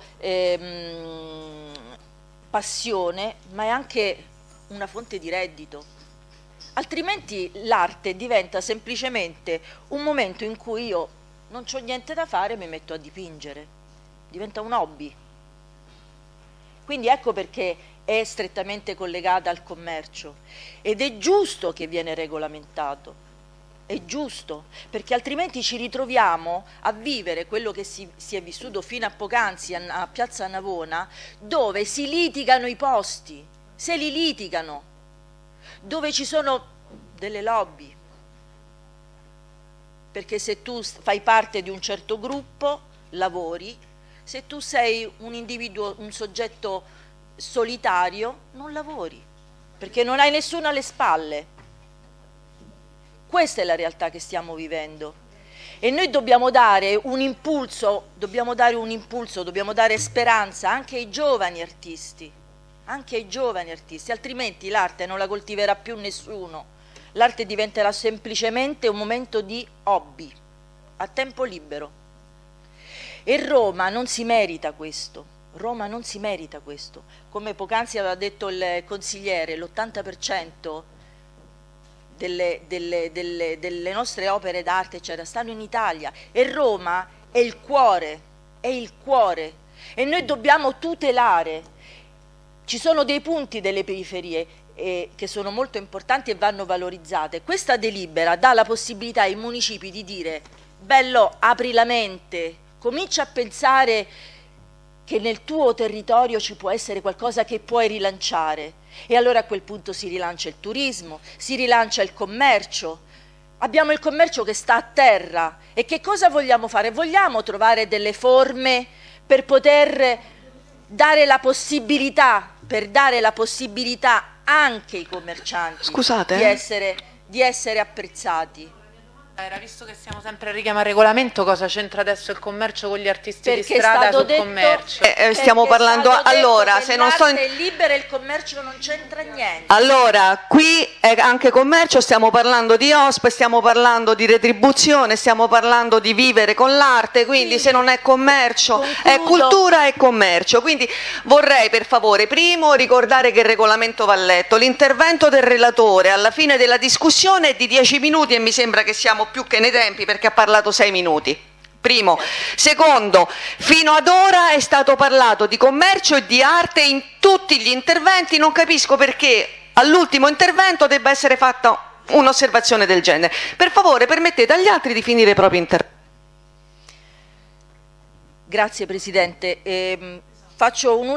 passione, ma è anche una fonte di reddito. Altrimenti l'arte diventa semplicemente un momento in cui io non c'ho niente da fare e mi metto a dipingere, diventa un hobby. Quindi ecco perché è strettamente collegata al commercio ed è giusto che viene regolamentato, è giusto, perché altrimenti ci ritroviamo a vivere quello che si è vissuto fino a poc'anzi a Piazza Navona, dove si litigano i posti, se li litigano, dove ci sono delle lobby, perché se tu fai parte di un certo gruppo, lavori. Se tu sei un individuo, un soggetto solitario, non lavori, perché non hai nessuno alle spalle. Questa è la realtà che stiamo vivendo. E noi dobbiamo dare un impulso, dobbiamo dare speranza anche ai giovani artisti, altrimenti l'arte non la coltiverà più nessuno. L'arte diventerà semplicemente un momento di hobby, a tempo libero. E Roma non si merita questo, come poc'anzi aveva detto il consigliere, l'80% delle nostre opere d'arte stanno in Italia e Roma è il cuore, e noi dobbiamo tutelare. Ci sono dei punti delle periferie che sono molto importanti e vanno valorizzate. Questa delibera dà la possibilità ai municipi di dire: bello, apri la mente, comincia a pensare che nel tuo territorio ci può essere qualcosa che puoi rilanciare, e allora a quel punto si rilancia il turismo, si rilancia il commercio. Abbiamo il commercio che sta a terra, e che cosa vogliamo fare? Vogliamo trovare delle forme per poter dare la possibilità, anche ai commercianti di essere apprezzati. Era, visto che stiamo sempre a richiamare il regolamento, cosa c'entra adesso il commercio con gli artisti di strada sul commercio? Stiamo parlando, allora, se non sto l'arte è libera e il commercio non c'entra niente. Allora, qui è anche commercio, stiamo parlando di OSP, stiamo parlando di retribuzione, stiamo parlando di vivere con l'arte, quindi se non è commercio, è cultura e commercio. Quindi vorrei per favore, primo, ricordare che il regolamento va letto, l'intervento del relatore alla fine della discussione è di 10 minuti e mi sembra che siamo più che nei tempi, perché ha parlato 6 minuti. Primo. Secondo, fino ad ora è stato parlato di commercio e di arte in tutti gli interventi, non capisco perché all'ultimo intervento debba essere fatta un'osservazione del genere. Per favore, permettete agli altri di finire i propri interventi. Grazie Presidente. Faccio un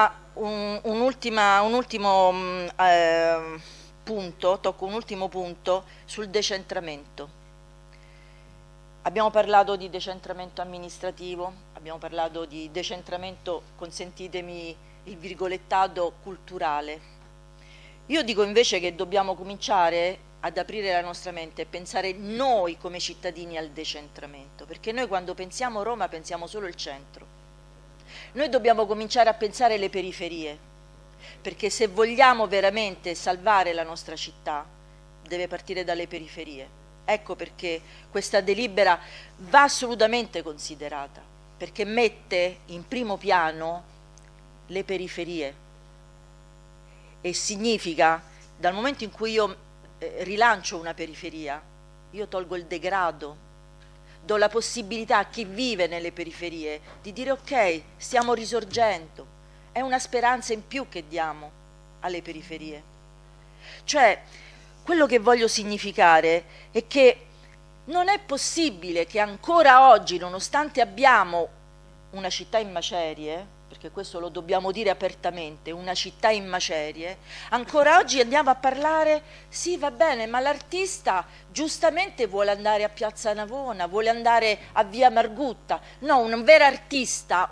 ultimo punto, tocco un ultimo punto sul decentramento. Abbiamo parlato di decentramento amministrativo, abbiamo parlato di decentramento, consentitemi il virgolettato, culturale. Io dico invece che dobbiamo cominciare ad aprire la nostra mente e pensare noi come cittadini al decentramento, perché noi quando pensiamo Roma pensiamo solo il centro. Noi dobbiamo cominciare a pensare le periferie, perché se vogliamo veramente salvare la nostra città deve partire dalle periferie. Ecco perché questa delibera va assolutamente considerata, perché mette in primo piano le periferie e significa, dal momento in cui io rilancio una periferia, io tolgo il degrado, do la possibilità a chi vive nelle periferie di dire ok, stiamo risorgendo, è una speranza in più che diamo alle periferie. Cioè, quello che voglio significare è che non è possibile che ancora oggi, nonostante abbiamo una città in macerie, perché questo lo dobbiamo dire apertamente, una città in macerie, ancora oggi andiamo a parlare, sì va bene, ma l'artista giustamente vuole andare a Piazza Navona, vuole andare a Via Margutta. No, un vero artista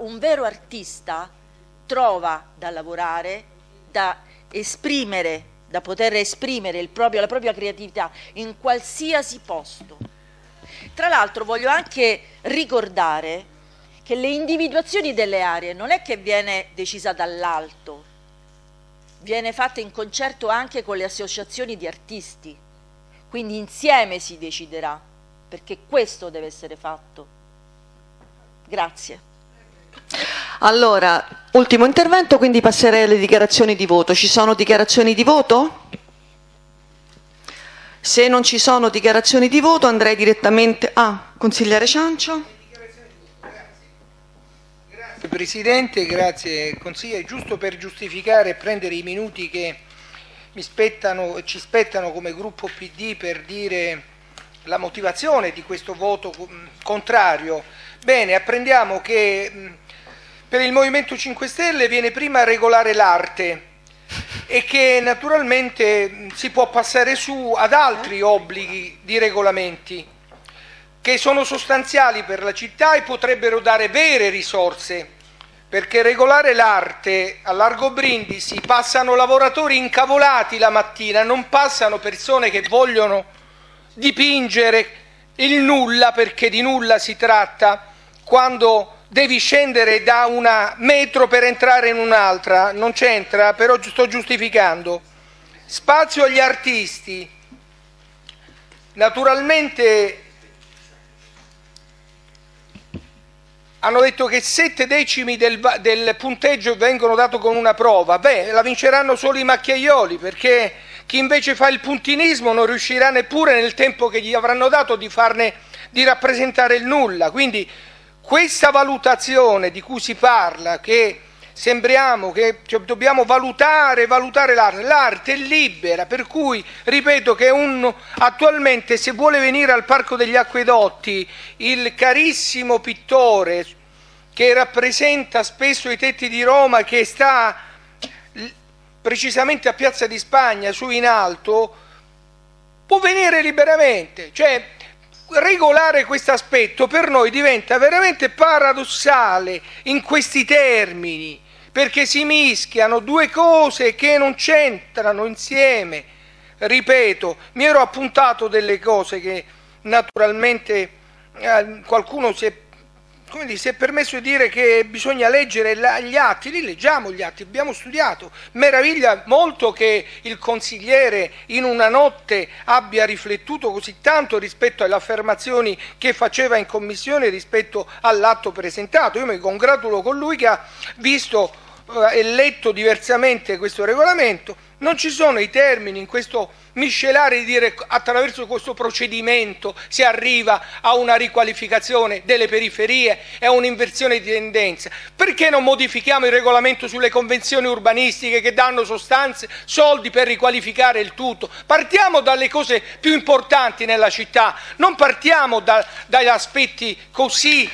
trova da lavorare, da esprimere, da poter esprimere la propria creatività in qualsiasi posto. Tra l'altro voglio anche ricordare che le individuazioni delle aree non è che viene decisa dall'alto, viene fatta in concerto anche con le associazioni di artisti, quindi insieme si deciderà, perché questo deve essere fatto. Grazie. Allora, ultimo intervento, quindi passerei alle dichiarazioni di voto. Ci sono dichiarazioni di voto? Se non ci sono dichiarazioni di voto andrei direttamente a consigliere Ciancio. Grazie Presidente, grazie consigliere. Giusto per giustificare e prendere i minuti che ci spettano come gruppo PD per dire la motivazione di questo voto contrario. Bene, apprendiamo che per il Movimento 5 Stelle viene prima regolare l'arte e che naturalmente si può passare su ad altri obblighi di regolamenti che sono sostanziali per la città e potrebbero dare vere risorse, perché regolare l'arte a Largo Brindisi passano lavoratori incavolati la mattina, non passano persone che vogliono dipingere il nulla, perché di nulla si tratta, quando devi scendere da una metro per entrare in un'altra, non c'entra, però sto giustificando. Spazio agli artisti, naturalmente hanno detto che 7 decimi del punteggio vengono dati con una prova. Beh, la vinceranno solo i macchiaioli, perché chi invece fa il puntinismo non riuscirà neppure nel tempo che gli avranno dato di rappresentare il nulla. Quindi questa valutazione di cui si parla, che sembriamo che dobbiamo valutare l'arte è libera, per cui ripeto che attualmente se vuole venire al Parco degli Acquedotti il carissimo pittore che rappresenta spesso i tetti di Roma, che sta precisamente a Piazza di Spagna su in alto, può venire liberamente. Cioè, regolare questo aspetto per noi diventa veramente paradossale in questi termini, perché si mischiano due cose che non c'entrano insieme. Ripeto, mi ero appuntato delle cose che naturalmente qualcuno si è permesso di dire che bisogna leggere gli atti. Li leggiamo gli atti, abbiamo studiato. Meraviglia molto che il consigliere in una notte abbia riflettuto così tanto rispetto alle affermazioni che faceva in commissione rispetto all'atto presentato. Io mi congratulo con lui che ha visto e letto diversamente questo regolamento. Non ci sono i termini in questo miscelare di dire attraverso questo procedimento si arriva a una riqualificazione delle periferie e a un'inversione di tendenza. Perché non modifichiamo il regolamento sulle convenzioni urbanistiche che danno sostanze, soldi per riqualificare il tutto? Partiamo dalle cose più importanti nella città, non partiamo dagli aspetti così,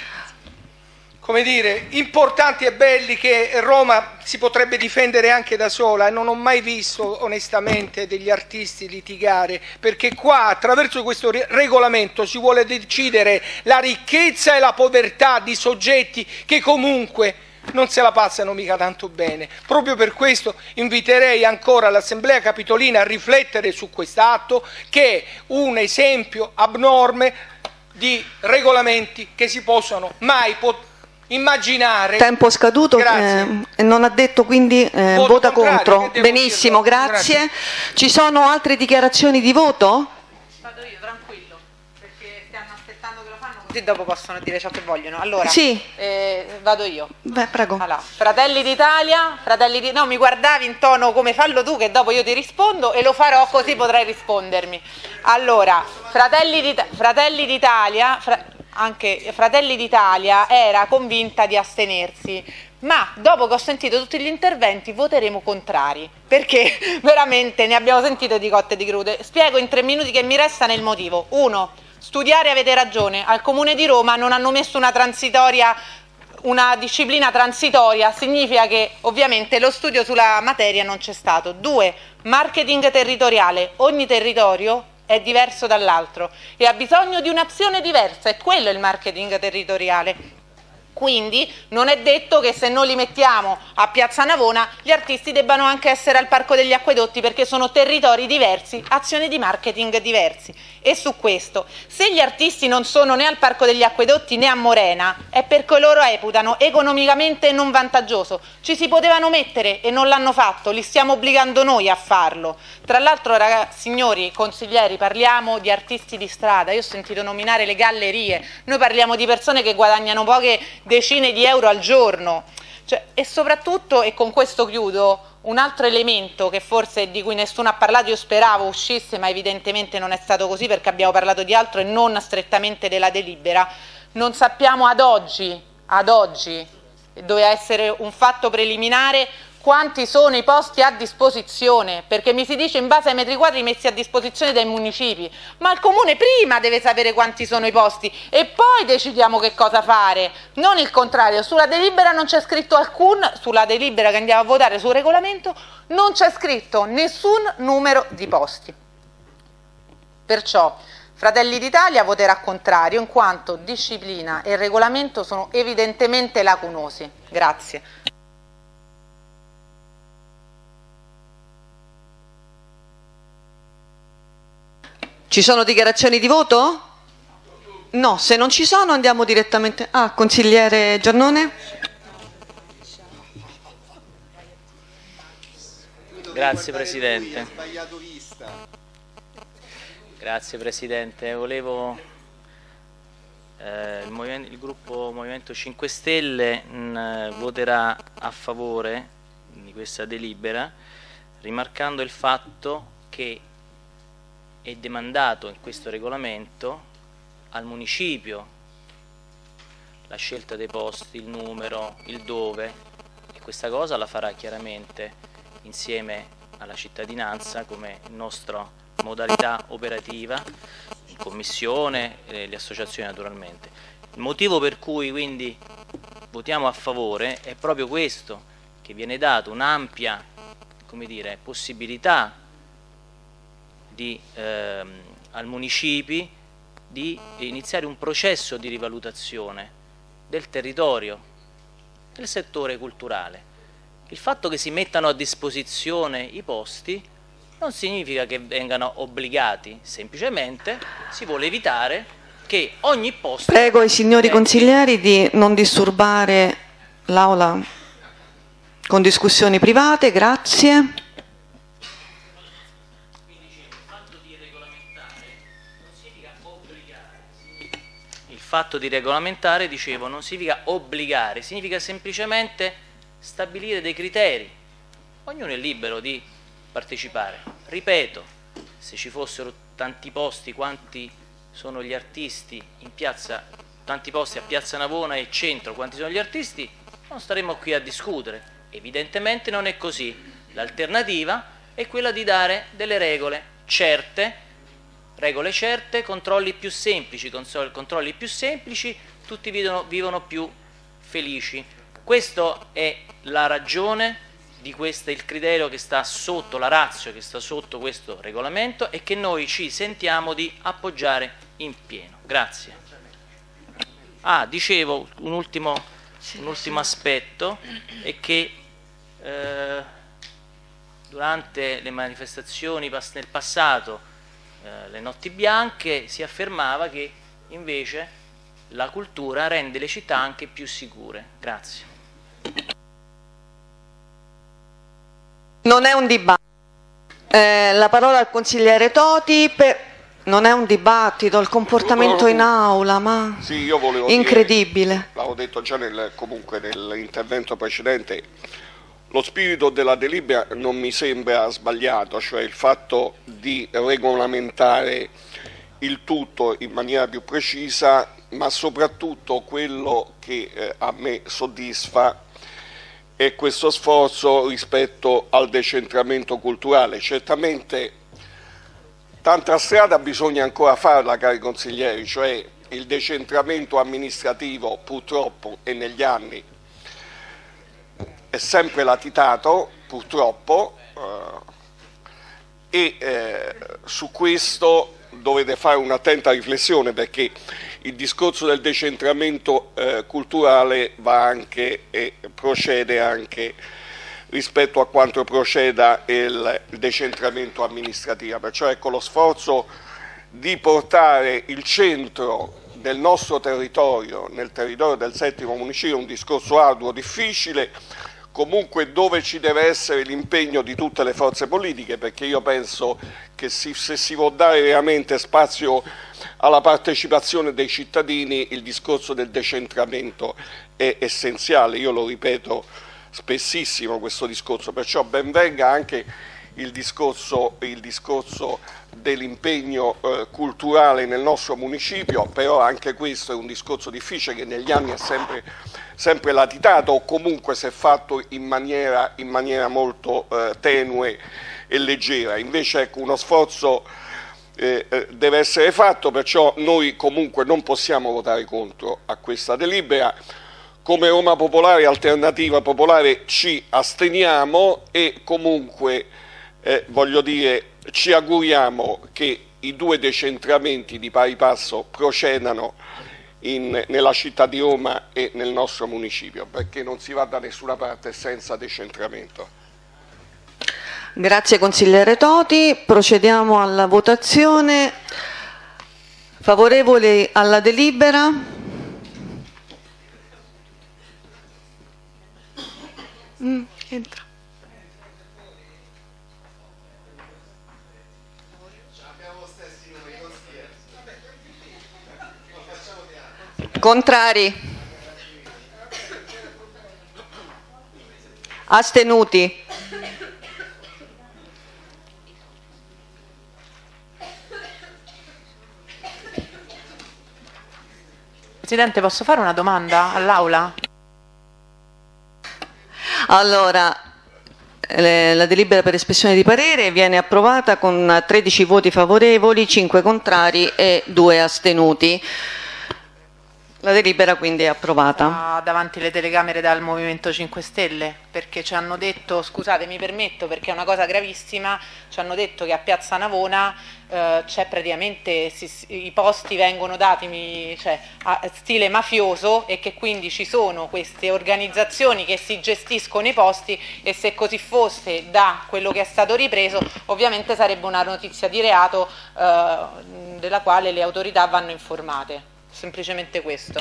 come dire, importanti e belli che Roma si potrebbe difendere anche da sola, e non ho mai visto onestamente degli artisti litigare, perché qua attraverso questo regolamento si vuole decidere la ricchezza e la povertà di soggetti che comunque non se la passano mica tanto bene. Proprio per questo inviterei ancora l'Assemblea Capitolina a riflettere su quest'atto, che è un esempio abnorme di regolamenti che si possono mai immaginare. Tempo scaduto, non ha detto, quindi vota contro. Benissimo, grazie. Ci sono altre dichiarazioni di voto? Vado io, tranquillo, perché stiamo aspettando che lo fanno, così dopo possono dire ciò che vogliono. Allora, sì. Vado io. Beh, prego. Allora, Fratelli d'Italia, no, mi guardavi in tono come fallo tu, che dopo io ti rispondo, e lo farò così potrai rispondermi. Allora, Fratelli d'Italia, anche Fratelli d'Italia era convinta di astenersi, ma dopo che ho sentito tutti gli interventi voteremo contrari, perché veramente ne abbiamo sentito di cotte e di crude. Spiego in 3 minuti che mi restano il motivo. 1. Studiare, avete ragione, al Comune di Roma non hanno messo una transitoria una disciplina transitoria significa che ovviamente lo studio sulla materia non c'è stato. 2. Marketing territoriale. Ogni territorio è diverso dall'altro e ha bisogno di un'azione diversa, è quello il marketing territoriale. Quindi non è detto che se noi li mettiamo a Piazza Navona gli artisti debbano anche essere al Parco degli Acquedotti, perché sono territori diversi, azioni di marketing diversi. E su questo, se gli artisti non sono né al Parco degli Acquedotti né a Morena, è perché loro reputano economicamente non vantaggioso. Ci si potevano mettere e non l'hanno fatto, li stiamo obbligando noi a farlo. Tra l'altro, signori consiglieri, parliamo di artisti di strada, io ho sentito nominare le gallerie, noi parliamo di persone che guadagnano poche decine di euro al giorno. E soprattutto, e con questo chiudo, un altro elemento che forse di cui nessuno ha parlato, io speravo uscisse, ma evidentemente non è stato così perché abbiamo parlato di altro e non strettamente della delibera. Non sappiamo ad oggi, doveva essere un fatto preliminare, quanti sono i posti a disposizione, perché mi si dice in base ai metri quadri messi a disposizione dai municipi, ma il comune prima deve sapere quanti sono i posti e poi decidiamo che cosa fare, non il contrario. Sulla delibera non c'è scritto sulla delibera che andiamo a votare sul regolamento non c'è scritto nessun numero di posti. Perciò Fratelli d'Italia voterà contrario in quanto disciplina e regolamento sono evidentemente lacunosi. Grazie. Ci sono dichiarazioni di voto? No, se non ci sono andiamo direttamente. Consigliere Giannone? Grazie Presidente. Grazie Presidente. Volevo il gruppo Movimento 5 Stelle voterà a favore di questa delibera, rimarcando il fatto che è demandato in questo regolamento al municipio la scelta dei posti, il numero, il dove, e questa cosa la farà chiaramente insieme alla cittadinanza come nostra modalità operativa, in commissione, le associazioni naturalmente. Il motivo per cui quindi votiamo a favore è proprio questo, che viene dato un'ampia, come dire, possibilità al municipi di iniziare un processo di rivalutazione del territorio, del settore culturale. Il fatto che si mettano a disposizione i posti non significa che vengano obbligati, semplicemente si vuole evitare che ogni posto... Prego i signori consiglieri di non disturbare l'Aula con discussioni private, grazie. Il fatto di regolamentare, dicevo, non significa obbligare, significa semplicemente stabilire dei criteri. Ognuno è libero di partecipare. Ripeto, se ci fossero tanti posti quanti sono gli artisti in piazza, tanti posti a Piazza Navona e centro, quanti sono gli artisti, non staremmo qui a discutere. Evidentemente non è così. L'alternativa è quella di dare delle regole certe, controlli più semplici, tutti vivono più felici. Questa è la ragione di questo, il criterio che sta sotto, la ratio che sta sotto questo regolamento e che noi ci sentiamo di appoggiare in pieno. Grazie. Dicevo, un ultimo aspetto è che durante le manifestazioni nel passato, le notti bianche, si affermava che invece la cultura rende le città anche più sicure. Grazie. Non è un dibattito. La parola al consigliere Toti. Non è un dibattito, il comportamento in aula, ma sì, io volevo incredibile. L'avevo detto già comunque nell'intervento precedente. Lo spirito della delibera non mi sembra sbagliato, cioè il fatto di regolamentare il tutto in maniera più precisa, ma soprattutto quello che a me soddisfa è questo sforzo rispetto al decentramento culturale. Certamente tanta strada bisogna ancora farla, cari consiglieri, cioè il decentramento amministrativo purtroppo e negli anni è sempre latitato, purtroppo, su questo dovete fare un'attenta riflessione, perché il discorso del decentramento culturale va anche e procede anche rispetto a quanto proceda il decentramento amministrativo. Perciò ecco, lo sforzo di portare il centro del nostro territorio, nel territorio del 7° municipio, è un discorso arduo, difficile, comunque dove ci deve essere l'impegno di tutte le forze politiche, perché io penso che se si vuol dare veramente spazio alla partecipazione dei cittadini, il discorso del decentramento è essenziale. Io lo ripeto spessissimo questo discorso, perciò ben venga anche il discorso dell'impegno culturale nel nostro municipio, però anche questo è un discorso difficile che negli anni è sempre latitato, o comunque si è fatto in maniera molto tenue e leggera. Invece ecco, uno sforzo deve essere fatto, perciò noi comunque non possiamo votare contro a questa delibera. Come Roma Popolare, Alternativa Popolare, ci asteniamo e comunque voglio dire, ci auguriamo che i 2 decentramenti di pari passo procedano nella città di Roma e nel nostro municipio, perché non si va da nessuna parte senza decentramento. Grazie consigliere Toti, procediamo alla votazione. Favorevoli alla delibera? Entra. Contrari? Astenuti? Presidente, posso fare una domanda all'Aula? Allora, la delibera per espressione di parere viene approvata con 13 voti favorevoli, 5 contrari e 2 astenuti. La delibera quindi è approvata. Davanti le telecamere dal Movimento 5 Stelle, perché ci hanno detto, scusate mi permetto perché è una cosa gravissima, ci hanno detto che a Piazza Navona c'è praticamente, i posti vengono dati a stile mafioso, e che quindi ci sono queste organizzazioni che si gestiscono i posti, e se così fosse da quello che è stato ripreso ovviamente sarebbe una notizia di reato della quale le autorità vanno informate. Semplicemente questo.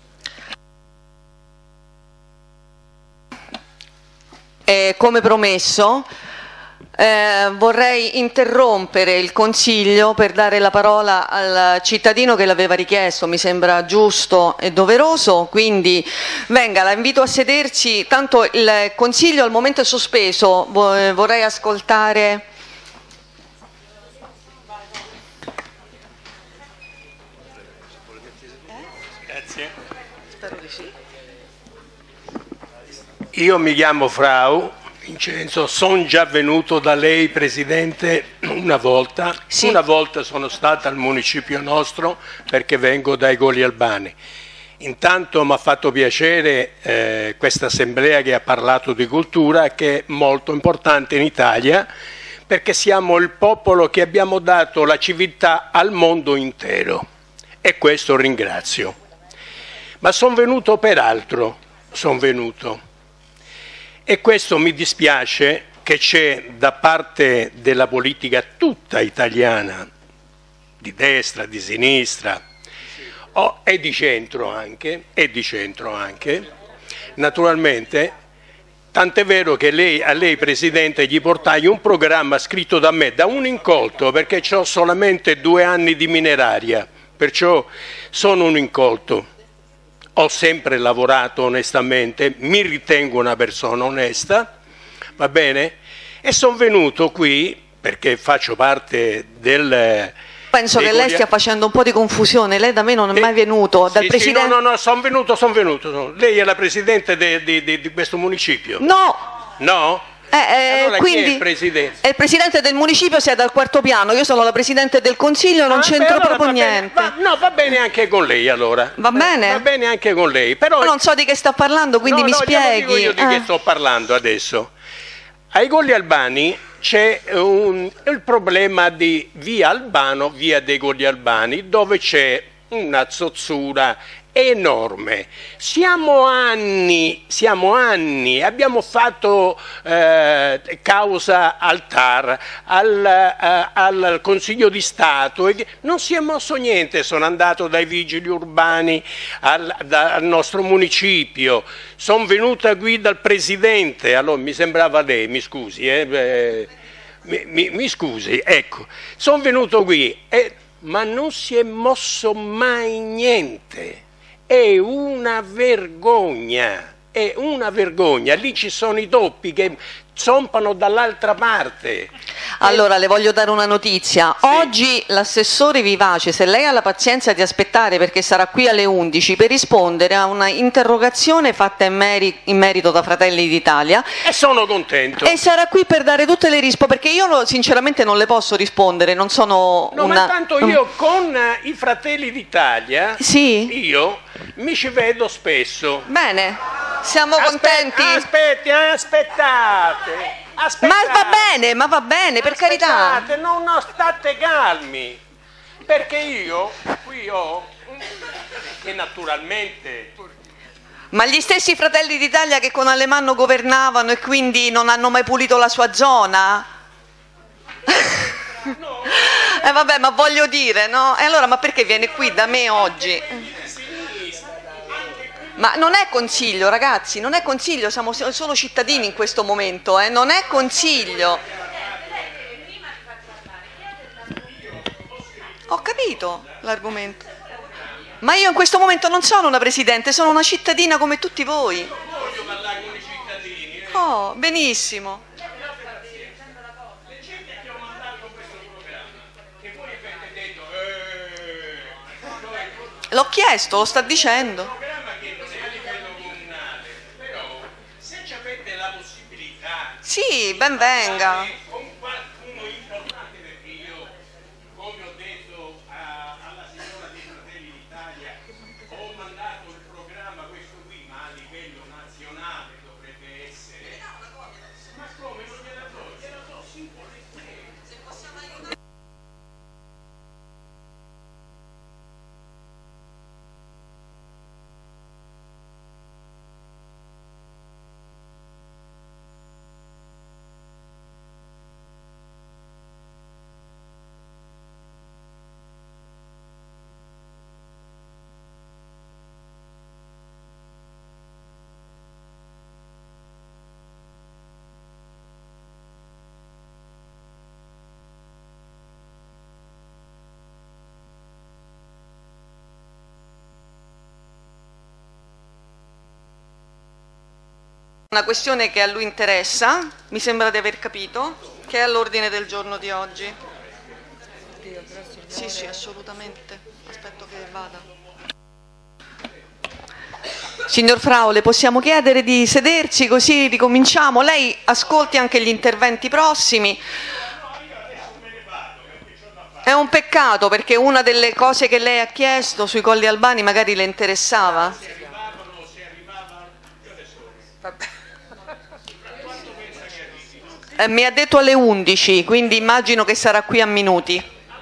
Come promesso vorrei interrompere il Consiglio per dare la parola al cittadino che l'aveva richiesto, mi sembra giusto e doveroso, quindi venga, la invito a sedersi, tanto il Consiglio al momento è sospeso, vorrei ascoltare. Spero di sì. Io mi chiamo Frau Vincenzo, sono già venuto da lei Presidente una volta, sì. Una volta sono stata al municipio nostro perché vengo dai Goli Albani. Intanto mi ha fatto piacere questa assemblea che ha parlato di cultura, che è molto importante in Italia, perché siamo il popolo che abbiamo dato la civiltà al mondo intero, e questo ringrazio. Ma sono venuto per altro, e questo mi dispiace che c'è da parte della politica tutta italiana, di destra, di sinistra, e di centro anche, naturalmente, tant'è vero che a lei Presidente gli portai un programma scritto da me, da un incolto, perché ho solamente 2 anni di mineraria, perciò sono un incolto. Ho sempre lavorato onestamente, mi ritengo una persona onesta, va bene? E sono venuto qui perché faccio parte del... Penso che lei stia facendo un po' di confusione, lei da me non è mai venuto. Dal Presidente... No, sono venuto. Lei è la Presidente di questo municipio? No! No? Allora quindi chi è il presidente? è il presidente del municipio, siede al quarto piano, io sono la presidente del consiglio, non c'entro allora proprio va bene. niente. No, va bene anche con lei allora. Va bene? Va bene anche con lei, però Io non so di che sta parlando, quindi mi spieghi. Dico io di che sto parlando adesso. Ai Colli Albani c'è il problema di via Albano, via dei Colli Albani, dove c'è una zozzura enorme. Siamo anni, abbiamo fatto causa al TAR, al Consiglio di Stato, e non si è mosso niente. Sono andato dai vigili urbani al nostro municipio, sono venuta qui dal Presidente, allora mi sembrava lei, mi scusi, mi scusi, ecco, sono venuto qui, ma non si è mosso mai niente. È una vergogna, lì ci sono i doppi che zompano dall'altra parte. Allora le voglio dare una notizia. Sì. Oggi l'assessore Vivace, se lei ha la pazienza di aspettare, perché sarà qui alle 11 per rispondere a una interrogazione fatta in merito da Fratelli d'Italia, e sono contento, e sarà qui per dare tutte le risposte, perché io sinceramente non le posso rispondere, non sono ma tanto io con i Fratelli d'Italia, sì, io mi ci vedo spesso. Bene, siamo contenti. Aspettate. Ma va bene, per carità. Non state calmi, perché io qui ho, che naturalmente... Ma gli stessi Fratelli d'Italia che con Alemanno governavano e quindi non hanno mai pulito la sua zona? Vabbè, ma voglio dire, no? E allora, ma perché viene qui da me oggi? Ma non è consiglio, ragazzi, non è consiglio, siamo solo cittadini in questo momento, non è consiglio. Ho capito l'argomento. Ma io in questo momento non sono una presidente, sono una cittadina come tutti voi. Voglio parlare con i cittadini. Oh, benissimo. L'ho chiesto, lo sta dicendo. Sì, ben venga. Con qualcuno importante, perché io, come ho detto alla signora dei Fratelli d'Italia, ho mandato il programma questo qui, ma a livello nazionale dovrebbe essere. Ma come non gliela do? Gliela do sicuramente. Se possiamo aiutare. Una questione che a lui interessa, mi sembra di aver capito, che è all'ordine del giorno di oggi. Sì, assolutamente. Aspetto che vada. Signor Frau, le possiamo chiedere di sedersi così ricominciamo? Lei ascolti anche gli interventi prossimi. È un peccato, perché una delle cose che lei ha chiesto sui Colli Albani magari le interessava. Mi ha detto alle 11, quindi immagino che sarà qui a minuti.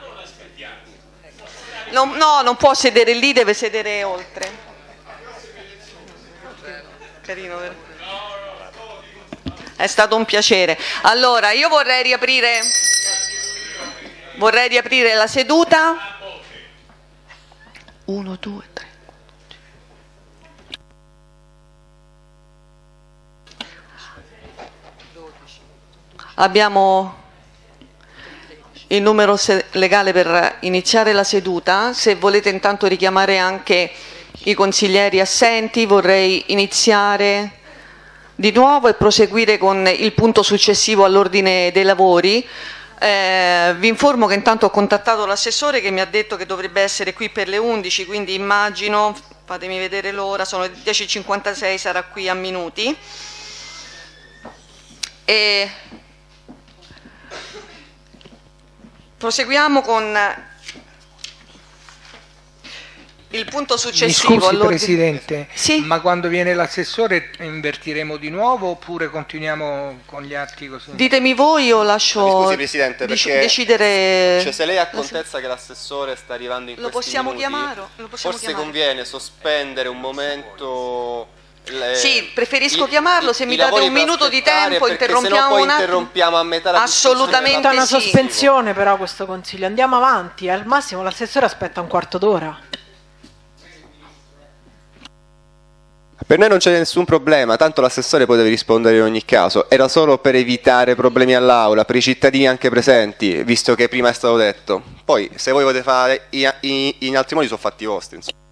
No, non può sedere lì, deve sedere oltre. Carino, vero? È stato un piacere. Allora, io vorrei riaprire la seduta. 1, 2, 3. Abbiamo il numero legale per iniziare la seduta. Se volete intanto richiamare anche i consiglieri assenti, vorrei iniziare di nuovo e proseguire con il punto successivo all'ordine dei lavori. Vi informo che intanto ho contattato l'assessore che mi ha detto che dovrebbe essere qui per le 11, quindi immagino, fatemi vedere l'ora, sono le 10:56, sarà qui a minuti. E proseguiamo con il punto successivo. Mi scusi Presidente, sì? Ma quando viene l'assessore invertiremo di nuovo oppure continuiamo con gli atti così? Ditemi voi o lascio scusi Presidente, perché decidere... Cioè, se lei ha contezza che l'assessore sta arrivando in lo questi possiamo minuti, chiamare? forse conviene sospendere un momento... Sì, preferisco chiamarlo, se mi date un minuto di tempo interrompiamo un attimo. Interrompiamo a metà la assolutamente una sì. Sospensione però questo consiglio, andiamo avanti, al massimo l'assessore aspetta un quarto d'ora. Per noi non c'è nessun problema, tanto l'assessore poi deve rispondere in ogni caso, era solo per evitare problemi all'aula, per i cittadini anche presenti, visto che prima è stato detto. Poi se voi volete fare in altri modi sono fatti vostri, insomma.